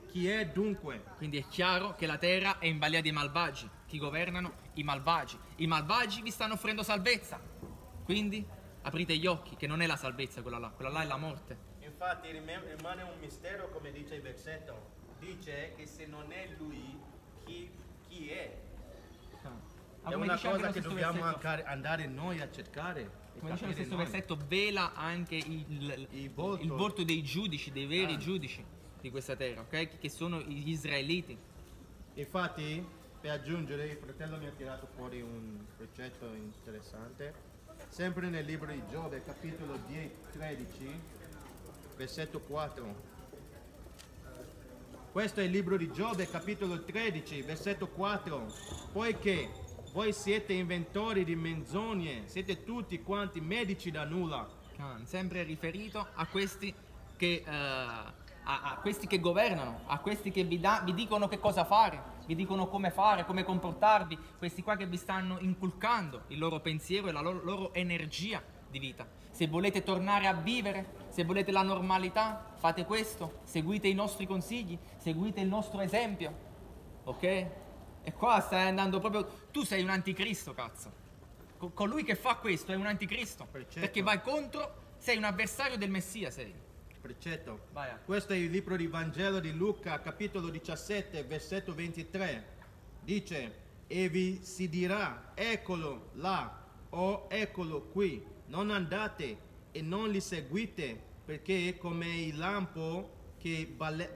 Chi è dunque? Quindi è chiaro che la terra è in balia dei malvagi. Chi governano? I malvagi. I malvagi vi stanno offrendo salvezza. Quindi aprite gli occhi, che non è la salvezza quella là è la morte. Infatti rimane un mistero, come dice il versetto. Dice che se non è lui, chi è? È come una dice anche cosa lo che stesso dobbiamo versetto. andare noi a cercare. e Come dice lo capire stesso noi. versetto, vela anche il volto dei giudici, dei veri giudici di questa terra, ok? Che sono gli israeliti. Infatti, per aggiungere, il fratello mi ha tirato fuori un precetto interessante. Sempre nel libro di Giobbe, capitolo 13, versetto 4. Questo è il libro di Giobbe, capitolo 13, versetto 4. Poiché voi siete inventori di menzogne, siete tutti quanti medici da nulla. Sempre riferito a questi che, a questi che governano, a questi che vi dicono che cosa fare, vi dicono come fare, come comportarvi, questi qua che vi stanno inculcando il loro pensiero e la loro energia di vita. Se volete tornare a vivere, se volete la normalità, fate questo, seguite i nostri consigli, seguite il nostro esempio, ok? E qua stai andando proprio... Tu sei un anticristo, cazzo. Colui che fa questo è un anticristo, perché vai contro, sei un avversario del Messia, sei. Precetto. Vai. Questo è il libro di Vangelo di Luca, capitolo 17, versetto 23. Dice, e vi si dirà, eccolo là, o eccolo qui, non andate e non li seguite, perché è come il lampo che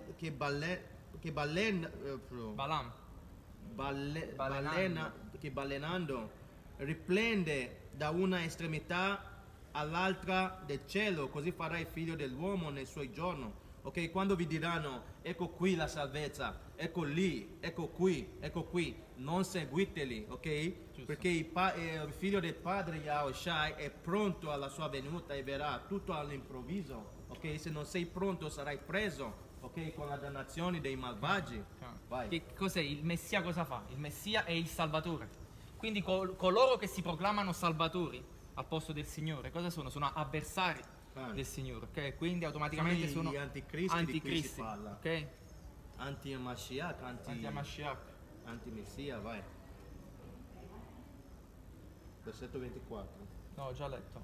balenando riprende da una estremità all'altra del cielo, così farà il figlio dell'uomo nei suoi giorni. Ok, quando vi diranno ecco qui la salvezza, ecco lì, ecco qui, non seguiteli, ok? Giusto. Perché il figlio del padre Yahushua è pronto alla sua venuta e verrà tutto all'improvviso, ok? Se non sei pronto sarai preso, ok? Con la dannazione dei malvagi. Vai. Che cos'è? Il Messia cosa fa? Il Messia è il Salvatore. Quindi coloro che si proclamano salvatori al posto del Signore, cosa sono? Sono avversari del Signore, ok? Quindi automaticamente sono gli anticristi di cui si parla. Ok? Anti-Mashiach, anti-Messia, vai. Versetto 24. No, ho già letto.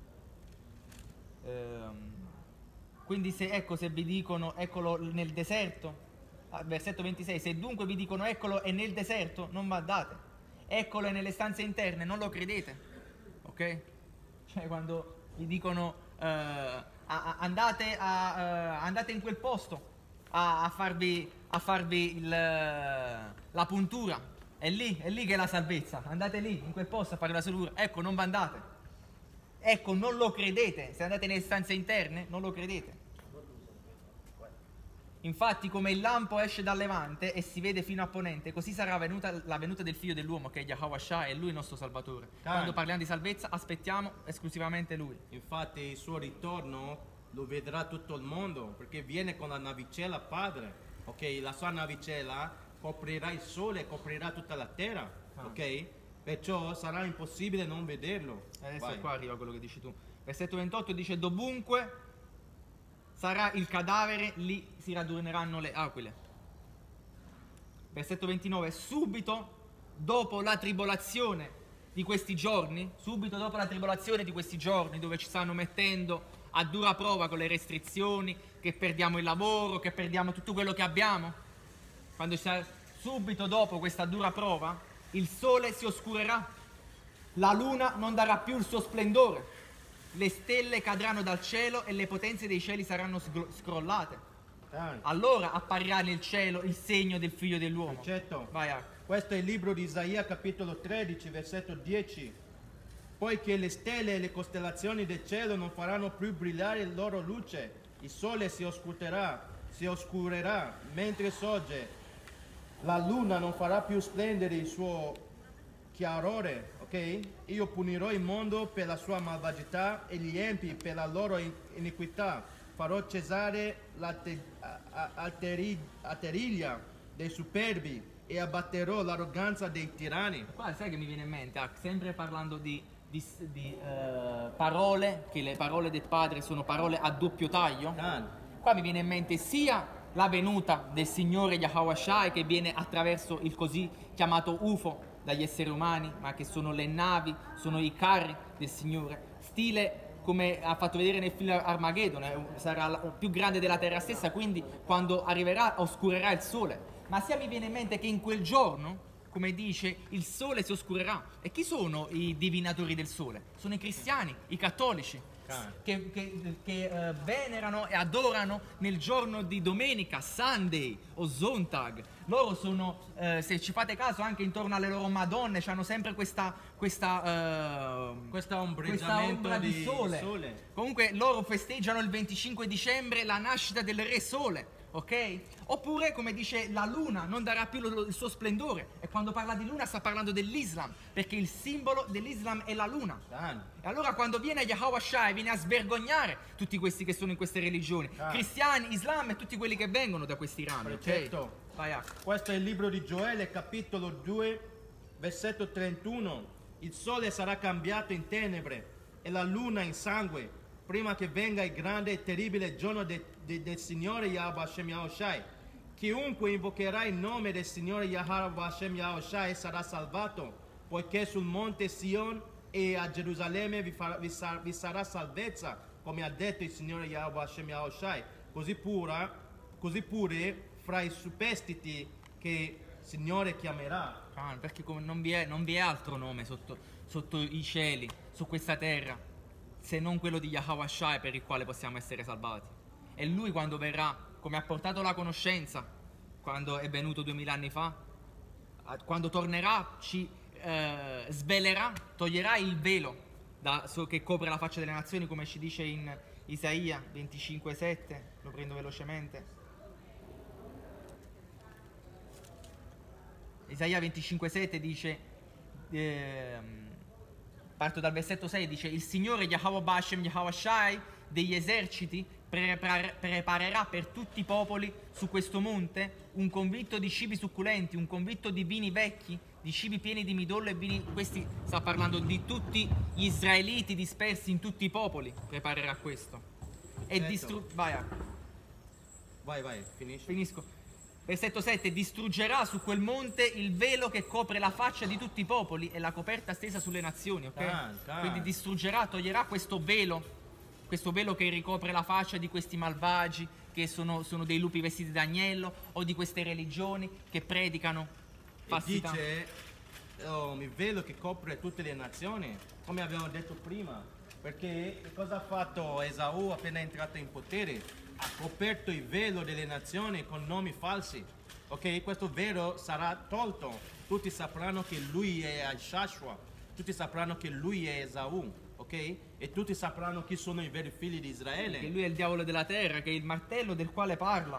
Quindi se vi dicono eccolo nel deserto, versetto 26, se dunque vi dicono eccolo è nel deserto, non andate. Eccolo è nelle stanze interne, non lo credete. Ok? Cioè quando vi dicono andate in quel posto a farvi la puntura, è lì che è la salvezza, andate lì in quel posto a fare la salura, ecco non andate, ecco non lo credete, se andate nelle stanze interne non lo credete. Infatti come il lampo esce dal levante e si vede fino a ponente, così sarà la venuta del figlio dell'uomo, che è Yahushua, e lui il nostro salvatore. Quando parliamo di salvezza aspettiamo esclusivamente lui. Infatti il suo ritorno lo vedrà tutto il mondo, perché viene con la navicella padre, ok? La sua navicella coprirà il sole, coprirà tutta la terra, ok? Perciò sarà impossibile non vederlo. Adesso qua arriva quello che dici tu. Versetto 28 dice dovunque sarà il cadavere, lì si raduneranno le aquile. Versetto 29, subito dopo la tribolazione di questi giorni, dove ci stanno mettendo a dura prova con le restrizioni, che perdiamo il lavoro, che perdiamo tutto quello che abbiamo, subito dopo questa dura prova, il sole si oscurerà, la luna non darà più il suo splendore, le stelle cadranno dal cielo e le potenze dei cieli saranno scrollate. Allora apparirà nel cielo il segno del figlio dell'uomo. Certo. Vai. Questo è il libro di Isaia, capitolo 13, versetto 10. Poiché le stelle e le costellazioni del cielo non faranno più brillare la loro luce, il sole si oscurerà mentre sorge, la luna non farà più splendere il suo chiarore. Ok? Io punirò il mondo per la sua malvagità e gli empi per la loro iniquità. Farò cessare l'alteriglia dei superbi e abbatterò l'arroganza dei tiranni. Qua sai che mi viene in mente, sempre parlando di parole, che le parole del Padre sono parole a doppio taglio. Qua mi viene in mente sia la venuta del Signore Yahweh Shai, che viene attraverso il così chiamato UFO dagli esseri umani, ma che sono le navi, sono i carri del Signore, stile come ha fatto vedere nel film Armageddon, sarà la più grande della terra stessa, quindi quando arriverà oscurerà il sole. Ma sia mi viene in mente che in quel giorno, come dice, il sole si oscurerà. E chi sono i divinatori del sole? Sono i cristiani, i cattolici, che venerano e adorano nel giorno di domenica, Sunday o Sonntag. Loro sono, se ci fate caso, anche intorno alle loro madonne, hanno sempre questa ombra di sole. Comunque loro festeggiano il 25 dicembre la nascita del Re Sole, ok? Oppure, come dice, la luna non darà più il suo splendore. E quando parla di luna sta parlando dell'Islam, perché il simbolo dell'Islam è la luna. E allora quando viene Yahweh Shai viene a svergognare tutti questi che sono in queste religioni, cristiani, Islam e tutti quelli che vengono da questi rami, ok? Vai. Questo è il libro di Gioele, capitolo 2, versetto 31. Il sole sarà cambiato in tenebre e la luna in sangue, prima che venga il grande e terribile giorno del Signore Yahweh Hashem Yahushai. Chiunque invocherà il nome del Signore Yahweh Hashem Yahushai sarà salvato, poiché sul monte Sion e a Gerusalemme vi sarà salvezza, come ha detto il Signore Yahweh Hashem Yahushai. Così pure fra i superstiti che il Signore chiamerà. Perché non vi è altro nome sotto i cieli, su questa terra, se non quello di Yahweh Shai, per il quale possiamo essere salvati. E Lui, quando verrà, come ha portato la conoscenza, quando è venuto 2000 anni fa, quando tornerà ci svelerà, toglierà il velo che copre la faccia delle nazioni, come ci dice in Isaia 25,7. Lo prendo velocemente. Isaia 25,7 dice, parto dal versetto 6, dice: il Signore Yahweh Hashem Yahweh Shai degli eserciti preparerà per tutti i popoli su questo monte un convitto di cibi succulenti, un convitto di vini vecchi, di cibi pieni di midollo e vini. Questi sta parlando di tutti gli israeliti dispersi in tutti i popoli. Preparerà questo e vai, finisco. Versetto 7: distruggerà su quel monte il velo che copre la faccia di tutti i popoli e la coperta stesa sulle nazioni, ok? Quindi distruggerà, toglierà questo velo che ricopre la faccia di questi malvagi che sono dei lupi vestiti d'agnello, o di queste religioni che predicano falsità. Dice il velo che copre tutte le nazioni, come abbiamo detto prima, perché cosa ha fatto Esaù appena è entrato in potere? Ha coperto il velo delle nazioni con nomi falsi, ok? Questo velo sarà tolto, tutti sapranno che lui è Joshua, tutti sapranno che lui è Esaù, ok? E tutti sapranno chi sono i veri figli di Israele. Che lui è il diavolo della terra, che è il martello del quale parla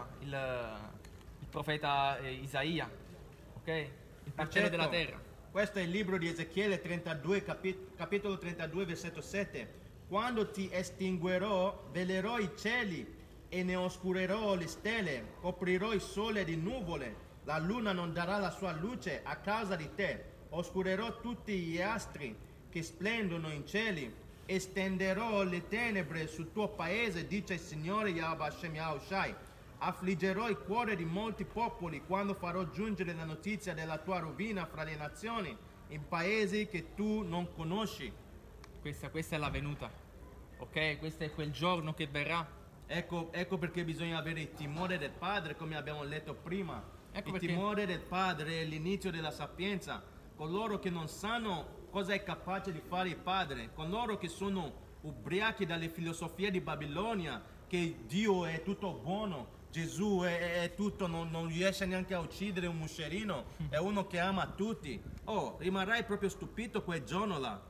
il profeta Isaia, ok? Il martello della terra. Questo è il libro di Ezechiele 32, capitolo 32, versetto 7. Quando ti estinguerò, velerò i cieli e ne oscurerò le stelle, coprirò il sole di nuvole, la luna non darà la sua luce a causa di te, oscurerò tutti gli astri che splendono in cieli, estenderò le tenebre sul tuo paese, dice il Signore Yahweh Hashem Yahushai. Affliggerò il cuore di molti popoli quando farò giungere la notizia della tua rovina fra le nazioni, in paesi che tu non conosci. Questa è la venuta, ok? Questo è quel giorno che verrà. Ecco perché bisogna avere il timore del Padre, come abbiamo letto prima. Timore del Padre è l'inizio della sapienza. Coloro che non sanno cosa è capace di fare il Padre, coloro che sono ubriachi dalle filosofie di Babilonia, che Dio è tutto buono, Gesù è tutto, non riesce neanche a uccidere un moscerino, è uno che ama tutti. Rimarrai proprio stupito quel giorno là.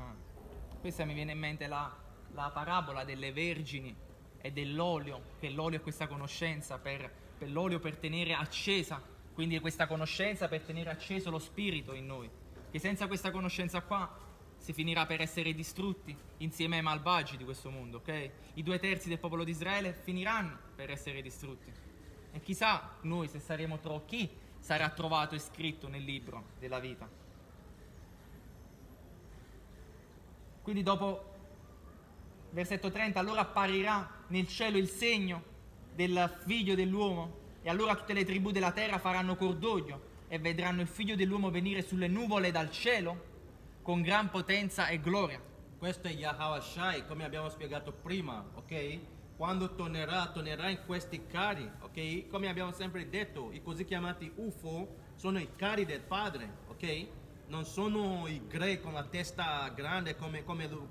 Questa mi viene in mente la parabola delle vergini e dell'olio, che l'olio è questa conoscenza, per l'olio per tenere accesa, quindi questa conoscenza per tenere acceso lo spirito in noi, che senza questa conoscenza qua si finirà per essere distrutti insieme ai malvagi di questo mondo, ok? I 2/3 del popolo di Israele finiranno per essere distrutti, e chissà noi se saremo chi sarà trovato e scritto nel libro della vita. Quindi dopo versetto 30, allora apparirà nel cielo il segno del figlio dell'uomo? E allora tutte le tribù della terra faranno cordoglio e vedranno il figlio dell'uomo venire sulle nuvole dal cielo con gran potenza e gloria. Questo è Yahweh Shai, come abbiamo spiegato prima, ok? Quando tornerà in questi carri, ok? Come abbiamo sempre detto, i così chiamati UFO sono i carri del Padre, ok? Non sono i grei con la testa grande come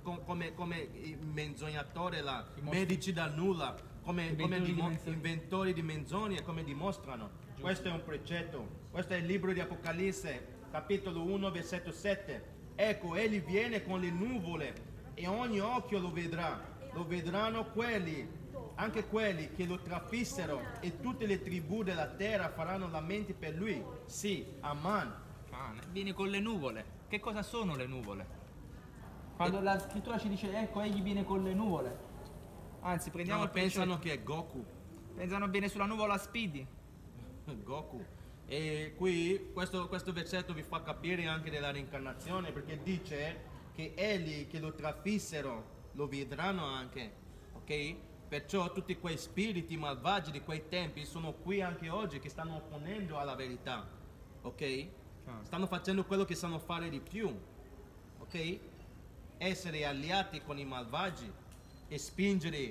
i menzognatori, medici dal nulla, come inventori di menzogne, come dimostrano. Giusto. Questo è un precetto. Questo è il libro di Apocalisse, capitolo 1, versetto 7. Ecco, egli viene con le nuvole e ogni occhio lo vedrà. Lo vedranno anche quelli che lo trafissero, e tutte le tribù della terra faranno lamenti per lui. Sì, Aman. Viene con le nuvole. Che cosa sono le nuvole? Quando la scrittura ci dice ecco egli viene con le nuvole, anzi prendiamo il pensano che è Goku. Pensano viene sulla nuvola Speedy. Goku. E qui questo versetto vi fa capire anche della reincarnazione, perché dice che egli che lo trafissero lo vedranno anche, ok? Perciò tutti quei spiriti malvagi di quei tempi sono qui anche oggi, che stanno opponendo alla verità, ok? Stanno facendo quello che sanno fare di più, ok? Essere alleati con i malvagi e spingere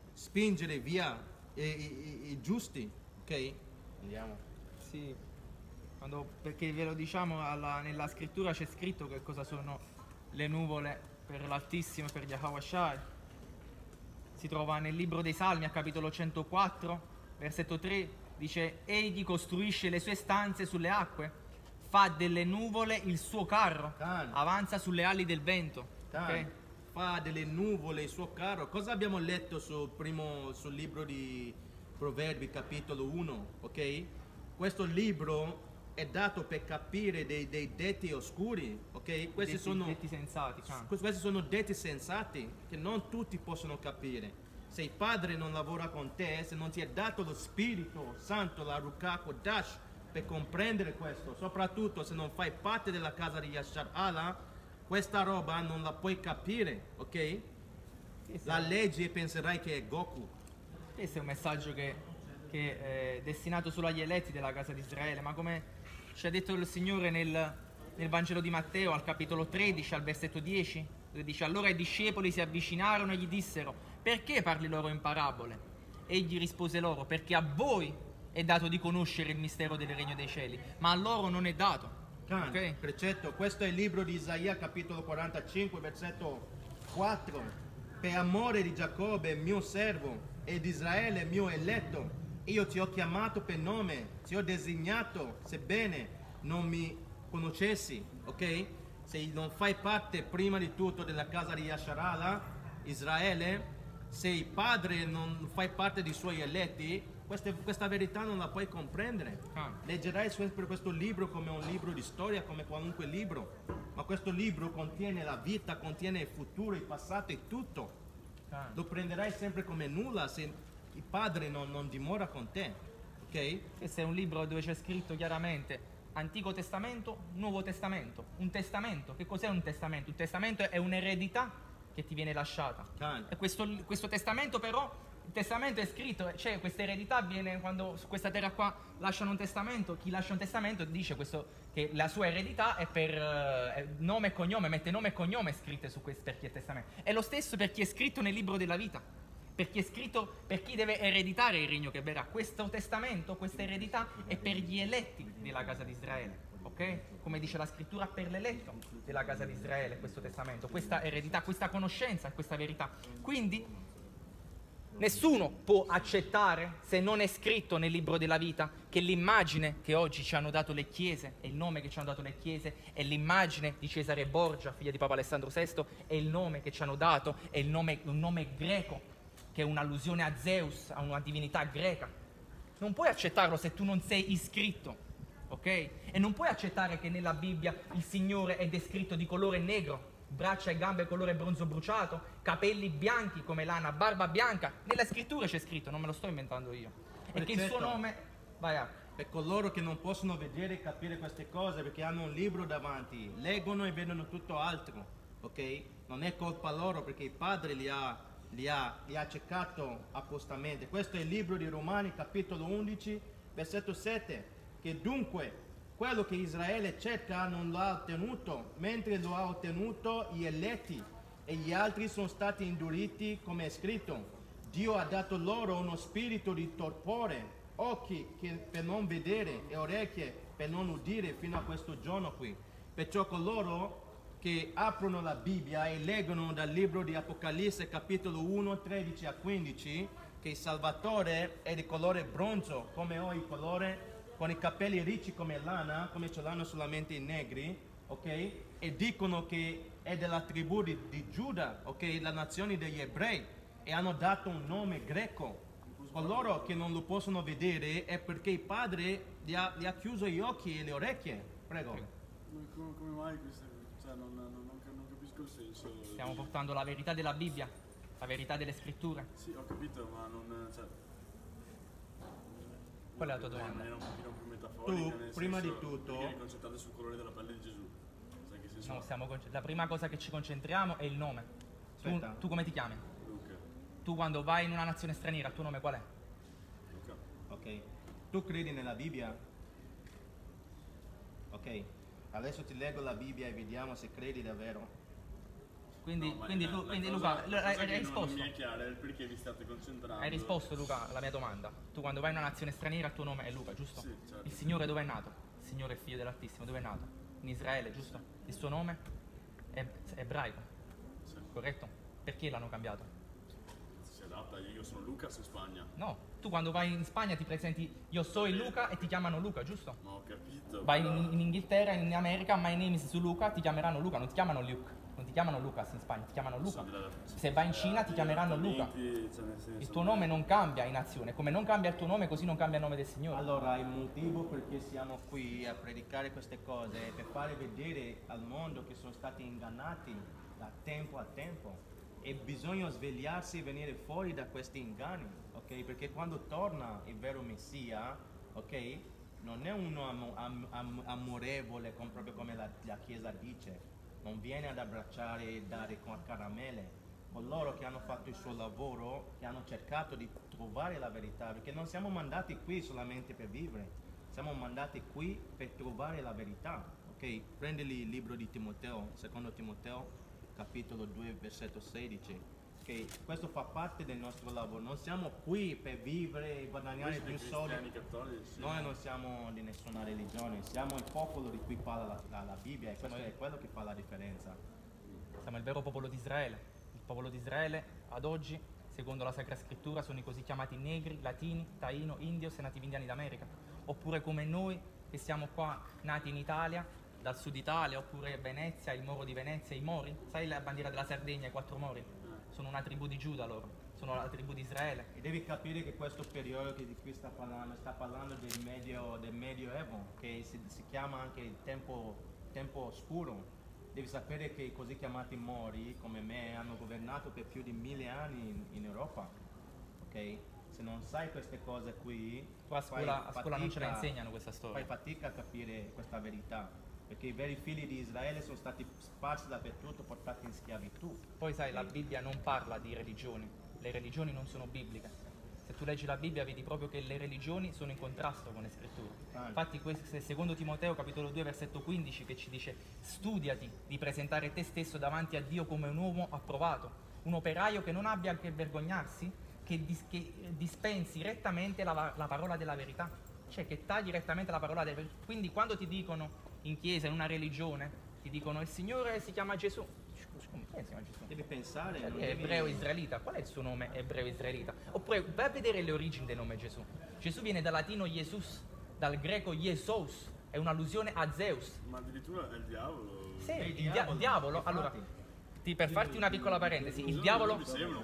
via i giusti, ok? Andiamo. Sì, perché ve lo diciamo, nella scrittura c'è scritto che cosa sono le nuvole per l'Altissimo, per Yahweh Shai. Si trova nel libro dei Salmi, a capitolo 104, versetto 3, dice egli costruisce le sue stanze sulle acque, fa delle nuvole il suo carro, avanza sulle ali del vento. Okay? Fa delle nuvole il suo carro. Cosa abbiamo letto sul libro di Proverbi, capitolo 1, ok? Questo libro è dato per capire dei detti oscuri, ok? Questi sono detti sensati. Questi sono detti sensati che non tutti possono capire. Se il Padre non lavora con te, se non ti è dato lo Spirito Santo, la Ruach Kodash, per comprendere questo, soprattutto se non fai parte della casa di Yashar Allah, questa roba non la puoi capire, ok? La leggi e penserai che è Goku. Questo è un messaggio che è destinato solo agli eletti della casa di Israele, ma come ci ha detto il Signore nel Vangelo di Matteo, al capitolo 13, al versetto 10, dove dice allora i discepoli si avvicinarono e gli dissero perché parli loro in parabole? Egli rispose loro perché a voi è dato di conoscere il mistero del regno dei cieli, ma a loro non è dato. Okay? Precetto, questo è il libro di Isaia, capitolo 45, versetto 4. Per amore di Giacobbe, mio servo, e di Israele, mio eletto, io ti ho chiamato per nome, ti ho designato, sebbene non mi conoscessi, ok? Se non fai parte prima di tutto della casa di Yasharala, Israele, se il padre non fai parte dei suoi eletti, questa verità non la puoi comprendere. Leggerai sempre questo libro come un libro di storia, come qualunque libro, ma questo libro contiene la vita, contiene il futuro, il passato e tutto. Lo prenderai sempre come nulla se il Padre non dimora con te, ok? Questo è un libro dove c'è scritto chiaramente Antico Testamento, Nuovo Testamento. Un testamento, che cos'è un testamento? Un testamento è un'eredità che ti viene lasciata. E questo testamento però, il testamento è scritto, cioè questa eredità avviene quando su questa terra qua lasciano un testamento. Chi lascia un testamento dice che la sua eredità è per nome e cognome, mette nome e cognome scritte su questo per chi è testamento. È lo stesso per chi è scritto nel libro della vita, per chi è scritto, per chi deve ereditare il regno che verrà. Questo testamento, questa eredità è per gli eletti della casa di Israele, ok? Come dice la scrittura, per l'eletto della casa di Israele questo testamento, questa eredità, questa conoscenza, questa verità. Quindi nessuno può accettare, se non è scritto nel libro della vita, che l'immagine che oggi ci hanno dato le chiese, e il nome che ci hanno dato le chiese, è l'immagine di Cesare Borgia, figlia di Papa Alessandro VI, è il nome che ci hanno dato, è un nome greco, che è un'allusione a Zeus, a una divinità greca. Non puoi accettarlo se tu non sei iscritto, ok? E non puoi accettare che nella Bibbia il Signore è descritto di colore negro, braccia e gambe colore bronzo bruciato, capelli bianchi come lana, barba bianca. Nella scrittura c'è scritto, non me lo sto inventando io. E che il suo nome... Per coloro che non possono vedere e capire queste cose perché hanno un libro davanti, leggono e vedono tutto altro, ok? Non è colpa loro perché il Padre li ha li ha cercato appostamente. Questo è il libro di Romani, capitolo 11, versetto 7, che dunque quello che Israele cerca non lo ha ottenuto, mentre lo ha ottenuto gli eletti e gli altri sono stati induriti, come è scritto. Dio ha dato loro uno spirito di torpore, occhi per non vedere e orecchie per non udire fino a questo giorno qui. Perciò coloro che aprono la Bibbia e leggono dal libro di Apocalisse capitolo 1, 13 a 15, che il Salvatore è di colore bronzo, come ho il colore, con i capelli ricci come lana, come ce l'hanno solamente i negri, ok? E dicono che è della tribù di Giuda, ok? La nazione degli ebrei, e hanno dato un nome greco. Coloro che non lo possono vedere è perché il Padre gli ha chiuso gli occhi e le orecchie. Prego. Come mai questa? Cioè, non capisco il senso. Stiamo portando la verità della Bibbia, la verità delle scritture. Sì, ho capito, ma non. Cioè, Qual è la tua domanda? Era un pochino più metaforica. Tu, nel prima senso, di tutto- perché vi concentrate sul colore della pelle di Gesù. Sai che senso No, ha? la prima cosa che ci concentriamo è il nome. Aspetta. Tu come ti chiami? Luca. Tu quando vai in una nazione straniera, il tuo nome qual è? Luca. Ok. Tu credi nella Bibbia? Ok. Adesso ti leggo la Bibbia e vediamo se credi davvero. Quindi, No, ma quindi, la tu, quindi cosa- Luca, la cosa hai che non risposto. mi è chiaro è il perché vi state concentrando. Hai risposto Luca alla mia domanda. Tu quando vai in una nazione straniera il tuo nome è Luca, giusto? Sì, certo. Il Signore dove è nato? Il Signore è figlio dell'Altissimo, dove è nato? In Israele, giusto? Il suo nome è ebraico, Sì. corretto? Perché l'hanno cambiato? Si adatta, io sono Lucas in Spagna. No, tu quando vai in Spagna ti presenti io sono Luca e ti chiamano Luca, giusto? Ma ho capito. Vai però- in Inghilterra, in America, my name is Luca, ti chiameranno Luca, non ti chiamano Luke, non ti chiamano Lucas in Spagna, ti chiamano Luca. Se vai in Cina ti chiameranno Luca. Cioè, nel senso, Il tuo nome non cambia in azione, come non cambia il tuo nome così non cambia il nome del Signore. Allora, il motivo perché siamo qui a predicare queste cose è per fare vedere al mondo che sono stati ingannati da tempo a tempo e bisogna svegliarsi e venire fuori da questi inganni, ok? Perché quando torna il vero Messia, ok? Non è uno amorevole proprio come la Chiesa dice, non viene ad abbracciare e dare con caramelle. Coloro che hanno fatto il suo lavoro, che hanno cercato di trovare la verità, perché non siamo mandati qui solamente per vivere, siamo mandati qui per trovare la verità. Ok, prendi il libro di Timoteo, secondo Timoteo, capitolo 2, versetto 16. Ok, questo fa parte del nostro lavoro, non siamo qui per vivere e guadagnare più soldi. cristiani cattolici. Noi non siamo di nessuna religione, siamo il popolo di cui parla la Bibbia e questo è quello che fa la differenza. Siamo il vero popolo di Israele. Il popolo di Israele ad oggi, secondo la Sacra Scrittura, sono i così chiamati negri, latini, taino, indios e nativi indiani d'America. Oppure come noi che siamo qua nati in Italia, dal sud Italia, oppure Venezia, il Moro di Venezia, i Mori. Sai la bandiera della Sardegna, i 4 Mori? Sono una tribù di Giuda loro, sono la tribù di Israele. E devi capire che questo periodo di cui sta parlando del Medioevo, che si chiama anche il tempo oscuro. Devi sapere che i così chiamati Mori, come me, hanno governato per più di 1000 anni in Europa, ok? Se non sai queste cose qui, Tu a scuola non ce la insegnano questa fai storia. fatica a capire questa verità, perché i veri figli di Israele sono stati sparsi dappertutto, portati in schiavitù. Poi sai, la Bibbia non parla di religioni, le religioni non sono bibliche. Se tu leggi la Bibbia vedi proprio che le religioni sono in contrasto con le scritture. Infatti questo è secondo Timoteo capitolo 2 versetto 15 che ci dice: studiati di presentare te stesso davanti a Dio come un uomo approvato, un operaio che non abbia a che vergognarsi, che dispensi rettamente la parola della verità, cioè che tagli rettamente la parola della verità. Quindi quando ti dicono in chiesa, in una religione, ti dicono il Signore si chiama Gesù, come si chiama Gesù? Devi pensare, non È devi- ebreo israelita, qual è il suo nome ebreo israelita? Oppure vai a vedere le origini del nome Gesù. Gesù viene dal latino Jesus, dal greco Iesos, è un'allusione a Zeus. Ma addirittura è il diavolo. Sì, il il diavolo, diavolo, infatti. allora, per farti una piccola parentesi, il diavolo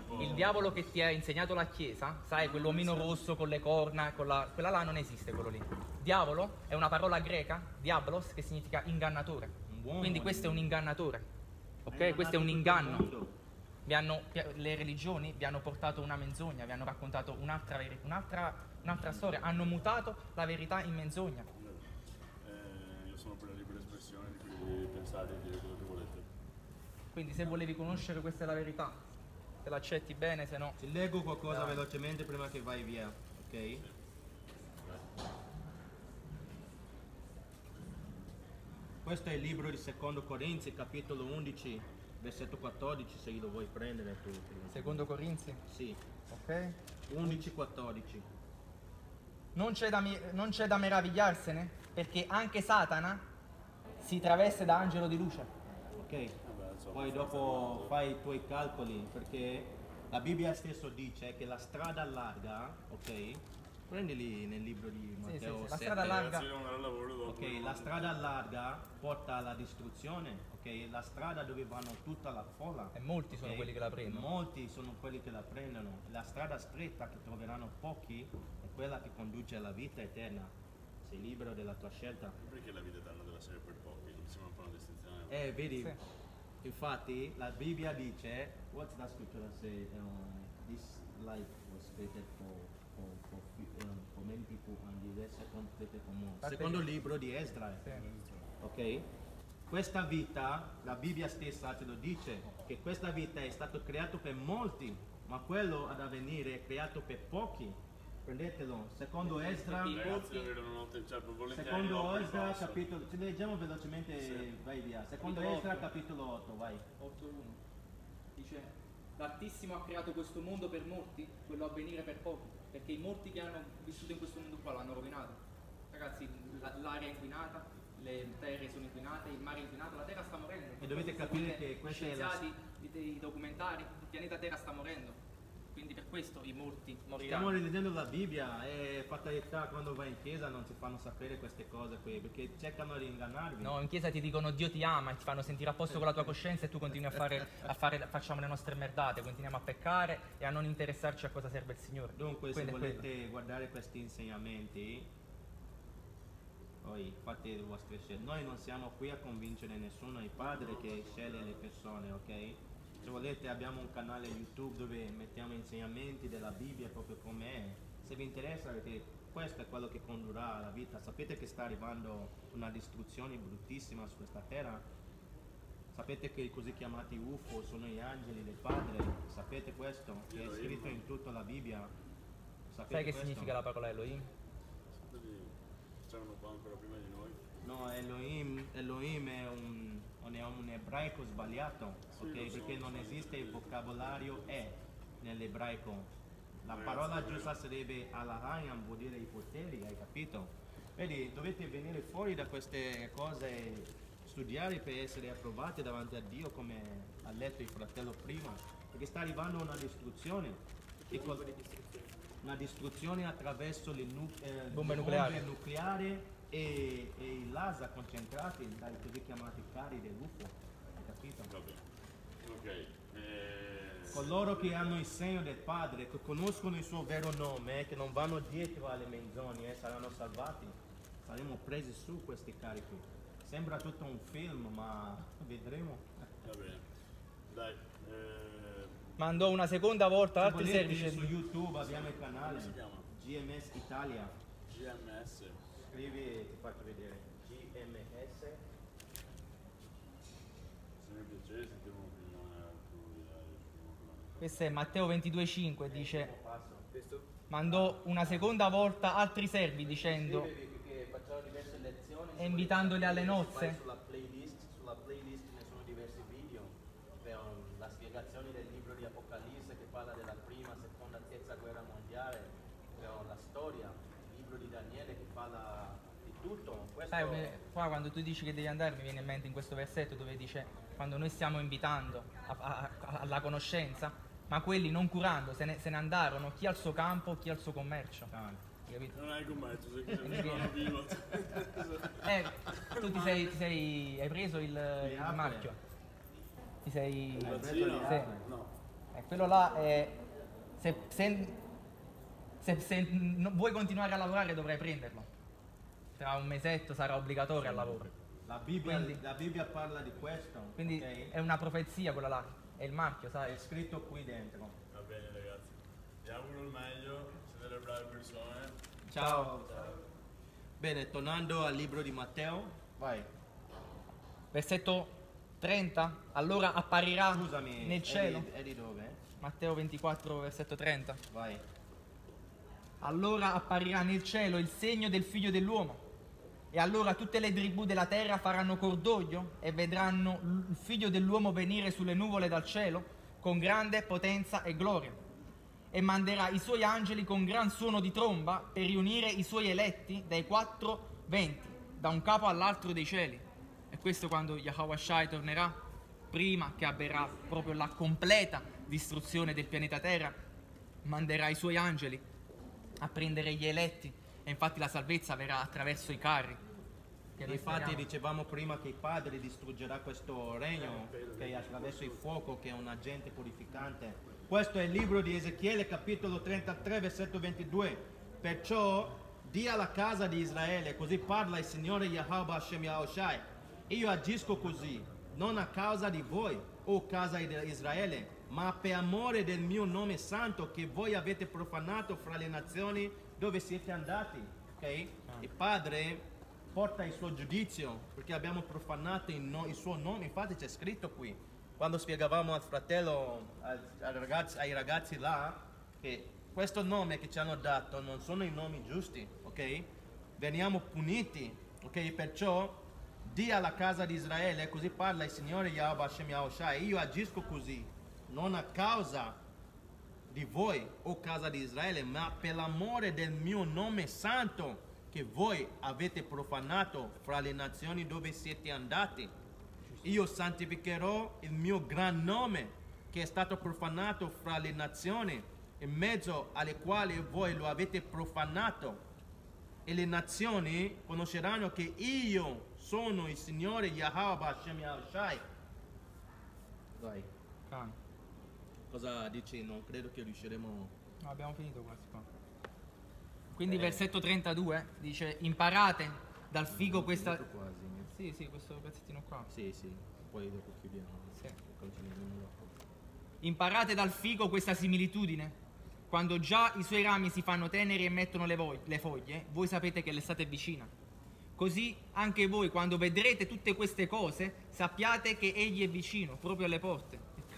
che ti ha insegnato la Chiesa, sai, quell'omino rosso con le corna, quella là non esiste, quello lì. Diavolo è una parola greca, diablos, che significa ingannatore. uomo, Quindi questo è un ingannatore, ok? Hai Questo è un ingannato tutto il inganno. mondo. Le religioni vi hanno portato una menzogna, vi hanno raccontato un'altra storia, hanno mutato la verità in menzogna. Io sono per la libera espressione di cui pensate e dire quello che volete. Quindi se volevi conoscere questa è la verità, Se l'accetti bene, se no... Ti leggo qualcosa Dai. velocemente prima che vai via, ok? Questo è il libro di Secondo Corinzi, capitolo 11, versetto 14, se lo vuoi prendere tu. Secondo Corinzi, Sì, ok? 11-14. Non c'è da meravigliarsene, perché anche Satana si traveste da angelo di luce. Ok? Poi dopo fai i tuoi calcoli, perché la Bibbia stesso dice che la strada larga, ok? Prendili nel libro di Sì, Matteo sì, la 7. strada larga. Ragazzi, non era lavoro dopo. Ok, la strada larga porta alla distruzione, ok? La strada dove vanno tutta la folla. E molti sono ok? quelli che la prendono. Molti sono quelli che la prendono. La strada stretta che troveranno pochi è quella che conduce alla vita eterna. Sei libero della tua scelta. Perché la vita eterna deve essere per pochi? Mi sembra un po' una distinzione. Vedi, Sì. infatti la Bibbia dice, what's that scripture that say, this life was created for many people and the rest second created for more. Infatti- Secondo libro di Esdra. Sì. Ok? Questa vita, la Bibbia stessa ce lo dice, che questa vita è stata creata per molti, ma quello ad avvenire è creato per pochi. Prendetelo, secondo Esdra, Ragazzi, davvero non ho tempo, cioè, volentieri secondo dopo Esdra passo. capitolo, ci leggiamo velocemente, Sì. vai via. Secondo Capitolo Esdra 8. capitolo 8, vai. 8.1 dice: l'Altissimo ha creato questo mondo per molti, quello a venire per pochi, perché i molti che hanno vissuto in questo mondo qua l'hanno rovinato. Ragazzi, l'aria è inquinata, le terre sono inquinate, il mare è inquinato, la terra sta morendo. E dovete capire che questa è la- scienziati, i documentari, il pianeta Terra sta morendo. Quindi per questo i molti Stiamo moriranno. rileggendo la Bibbia e fatalità quando vai in chiesa non si fanno sapere queste cose qui perché cercano di ingannarvi. No, in chiesa ti dicono Dio ti ama e ti fanno sentire a posto con la tua coscienza e tu continui facciamo le nostre merdate, continuiamo a peccare e a non interessarci a cosa serve il Signore. Dunque, se Quello è quello. volete guardare questi insegnamenti, poi fate le vostre scelte. Noi non siamo qui a convincere nessuno, è il Padre che sceglie le persone, ok? Se volete abbiamo un canale YouTube dove mettiamo insegnamenti della Bibbia proprio com'è. Se vi interessa, perché questo è quello che condurrà alla vita. Sapete che sta arrivando una distruzione bruttissima su questa terra? Sapete che i così chiamati UFO sono gli angeli del Padre? Sapete questo? Che è scritto in tutta la Bibbia. Sapete Sai che questo? significa la parola Elohim? C'erano qua ancora prima di noi. No, Elohim è un ebraico sbagliato, Sì, ok? lo so, Perché non lo so. esiste il vocabolario E nell'ebraico. La parola giusta sarebbe Alahayam, vuol dire i poteri, hai capito? Vedi, dovete venire fuori da queste cose e studiare per essere approvati davanti a Dio, come ha letto il fratello prima, perché sta arrivando una distruzione. Una distruzione attraverso le Bombe nucleari. nucleari e i laser concentrati dai così chiamati cari dell'UFO, hai capito? Va bene. Ok. Coloro che hanno il segno del Padre, che conoscono il suo vero nome, che non vanno dietro alle menzogne, saranno salvati. Saremo presi su questi carichi. Sembra tutto un film, ma vedremo. Va bene. Dai. Mandò una seconda volta Se altri volete, servici. su YouTube abbiamo il canale Come si chiama? GMS Italia. GMS. Scrivi e ti faccio vedere. GMS. Se mi piace sentiamo prima Questo è Matteo 22,5, dice: Passo. mandò una seconda volta altri servi dicendo Scrivevi che facciamo diverse lezioni. e invitandoli alle nozze. Vai sulla playlist ne sono diversi video. La spiegazione del libro di Apocalisse che parla della prima, seconda, terza guerra mondiale, la storia, il libro di Daniele che parla di tutto. Questo Sai, qua quando tu dici che devi andare mi viene in mente in questo versetto dove dice quando noi stiamo invitando alla conoscenza, ma quelli non curando se ne andarono, chi al suo campo, chi al suo commercio. Tanto. Hai capito? Non hai commercio, sei che sei un vivo. Tu hai preso il marchio. Ti sei... Vaccino? Sì. No. Quello là è... Se vuoi continuare a lavorare dovrai prenderlo. Tra un mesetto sarà obbligatorio al lavoro. La Bibbia, Quindi- la Bibbia parla di questo. Quindi ok? è una profezia quella là. È il marchio, sai? È scritto qui dentro. Va bene ragazzi. Vi auguro il meglio, siete delle brave persone. Ciao. Bene, tornando al libro di Matteo. Vai. Versetto 30. Allora apparirà Scusami, nel cielo. Eri dove? Matteo 24, versetto 30. Vai. Allora apparirà nel cielo il segno del figlio dell'uomo, e allora tutte le tribù della terra faranno cordoglio e vedranno il figlio dell'uomo venire sulle nuvole dal cielo con grande potenza e gloria, e manderà i suoi angeli con gran suono di tromba per riunire i suoi eletti dai 4 venti, da un capo all'altro dei cieli. E questo quando Yahweh Shai tornerà, prima che avverrà proprio la completa distruzione del pianeta Terra, manderà i suoi angeli a prendere gli eletti, e infatti la salvezza verrà attraverso i carri. Che noi Infatti speriamo. dicevamo prima che il Padre distruggerà questo regno che è attraverso il fuoco, che è un agente purificante. Questo è il libro di Ezechiele, capitolo 33, versetto 22. Perciò di alla casa di Israele, così parla il Signore Yahweh Hashem Yahushai: io agisco così, non a causa di voi, o casa di Israele, ma per amore del mio nome santo che voi avete profanato fra le nazioni dove siete andati. Ok? Il Padre porta il suo giudizio perché abbiamo profanato il suo nome. Infatti c'è scritto qui, quando spiegavamo al fratello, ai ragazzi là, che questo nome che ci hanno dato non sono i nomi giusti, ok? Veniamo puniti, ok? Perciò di alla casa di Israele, così parla il Signore Yahweh Hashem Yahushai: io agisco così, non a causa di voi, o casa di Israele, ma per l'amore del mio nome santo che voi avete profanato fra le nazioni dove siete andati. Io santificherò il mio gran nome che è stato profanato fra le nazioni, in mezzo alle quali voi lo avete profanato. E le nazioni conosceranno che io sono il Signore Yahweh Hashem Yahushai. Vai. Cane. Cosa dici? Non credo che riusciremo. No, abbiamo finito quasi qua. Quindi versetto 32 dice: imparate dal figo questa... Quasi. Sì, questo pezzettino qua. Sì, poi dopo chiudiamo. Sì. Continuiamo dopo. Imparate dal figo questa similitudine. Quando già i suoi rami si fanno teneri e mettono le foglie, voi sapete che l'estate è vicina. Così anche voi, quando vedrete tutte queste cose, sappiate che egli è vicino, proprio alle porte.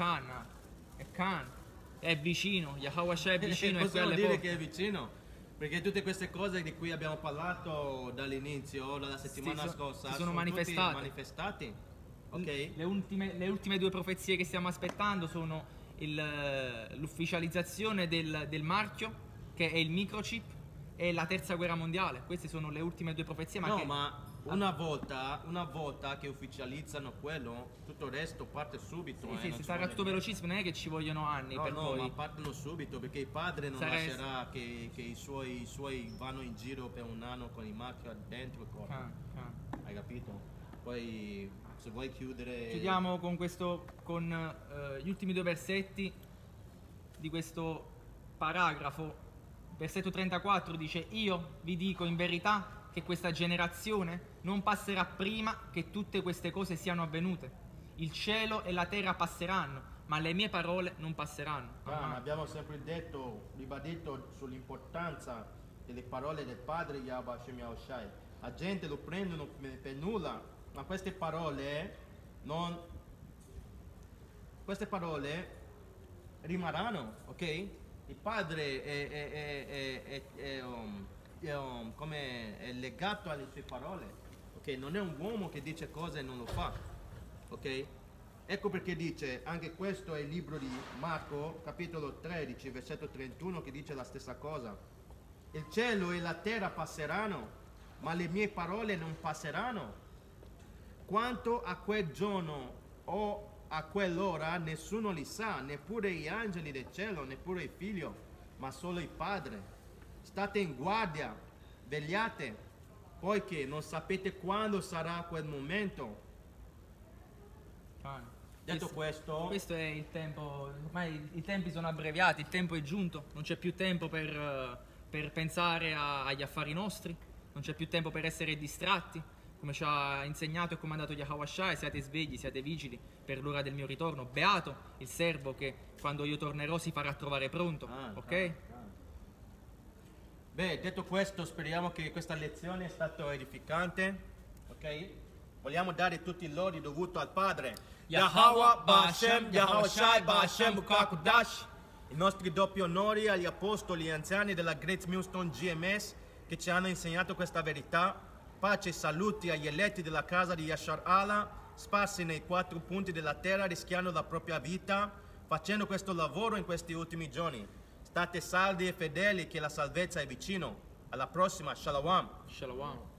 È vicino, Yahweh Shai è vicino, è qui Possiamo alle dire porte. che è vicino? Perché tutte queste cose di cui abbiamo parlato dall'inizio, dalla settimana scorsa, si sono tutti manifestati. Ok? Le ultime due profezie che stiamo aspettando sono l'ufficializzazione del marchio, che è il microchip, e la terza guerra mondiale. Queste sono le ultime due profezie. Ma una volta che ufficializzano quello, tutto il resto parte subito. Sì, non ci sarà vuole tutto niente. velocissimo, non è che ci vogliono anni per poi... ma partono subito, perché il Padre non lascerà che i suoi vanno in giro per un anno con il marchio dentro il corpo. Hai capito? Poi se vuoi chiudere... Chiudiamo con gli ultimi due versetti di questo paragrafo. Versetto 34 dice: io vi dico in verità che questa generazione non passerà prima che tutte queste cose siano avvenute. Il cielo e la terra passeranno, ma le mie parole non passeranno. Abbiamo sempre ribadito sull'importanza delle parole del Padre Yahweh Hashem Yahushai. La gente lo prendono per nulla, ma queste parole rimarranno, ok? Il Padre è legato alle sue parole, ok? Non è un uomo che dice cose e non lo fa, ok? Ecco perché dice, anche questo è il libro di Marco, capitolo 13, versetto 31, che dice la stessa cosa. Il cielo e la terra passeranno, ma le mie parole non passeranno. Quanto a quel giorno o a quell'ora nessuno li sa, neppure gli angeli del cielo, neppure il figlio, ma solo il Padre. State in guardia, vegliate, poiché non sapete quando sarà quel momento. Detto questo è il tempo. Ormai i tempi sono abbreviati, il tempo è giunto, non c'è più tempo per pensare agli affari nostri, non c'è più tempo per essere distratti. Come ci ha insegnato e comandato Yahweh Shai: siate svegli, siate vigili per l'ora del mio ritorno. Beato il servo che quando io tornerò si farà trovare pronto. Ok? Beh, detto questo, speriamo che questa lezione è stata edificante. Ok? Vogliamo dare tutti i lodi dovuti al Padre. Yahweh Ba'Shem, Yahweh Shai Ba'Shem Bukakudash. I nostri doppi onori agli apostoli e anziani della Great Millstone GMS che ci hanno insegnato questa verità. Pace e saluti agli eletti della casa di Yashar Allah, sparsi nei 4 punti della terra, rischiando la propria vita, facendo questo lavoro in questi ultimi giorni. State saldi e fedeli, che la salvezza è vicino. Alla prossima, Shalom. Shalom.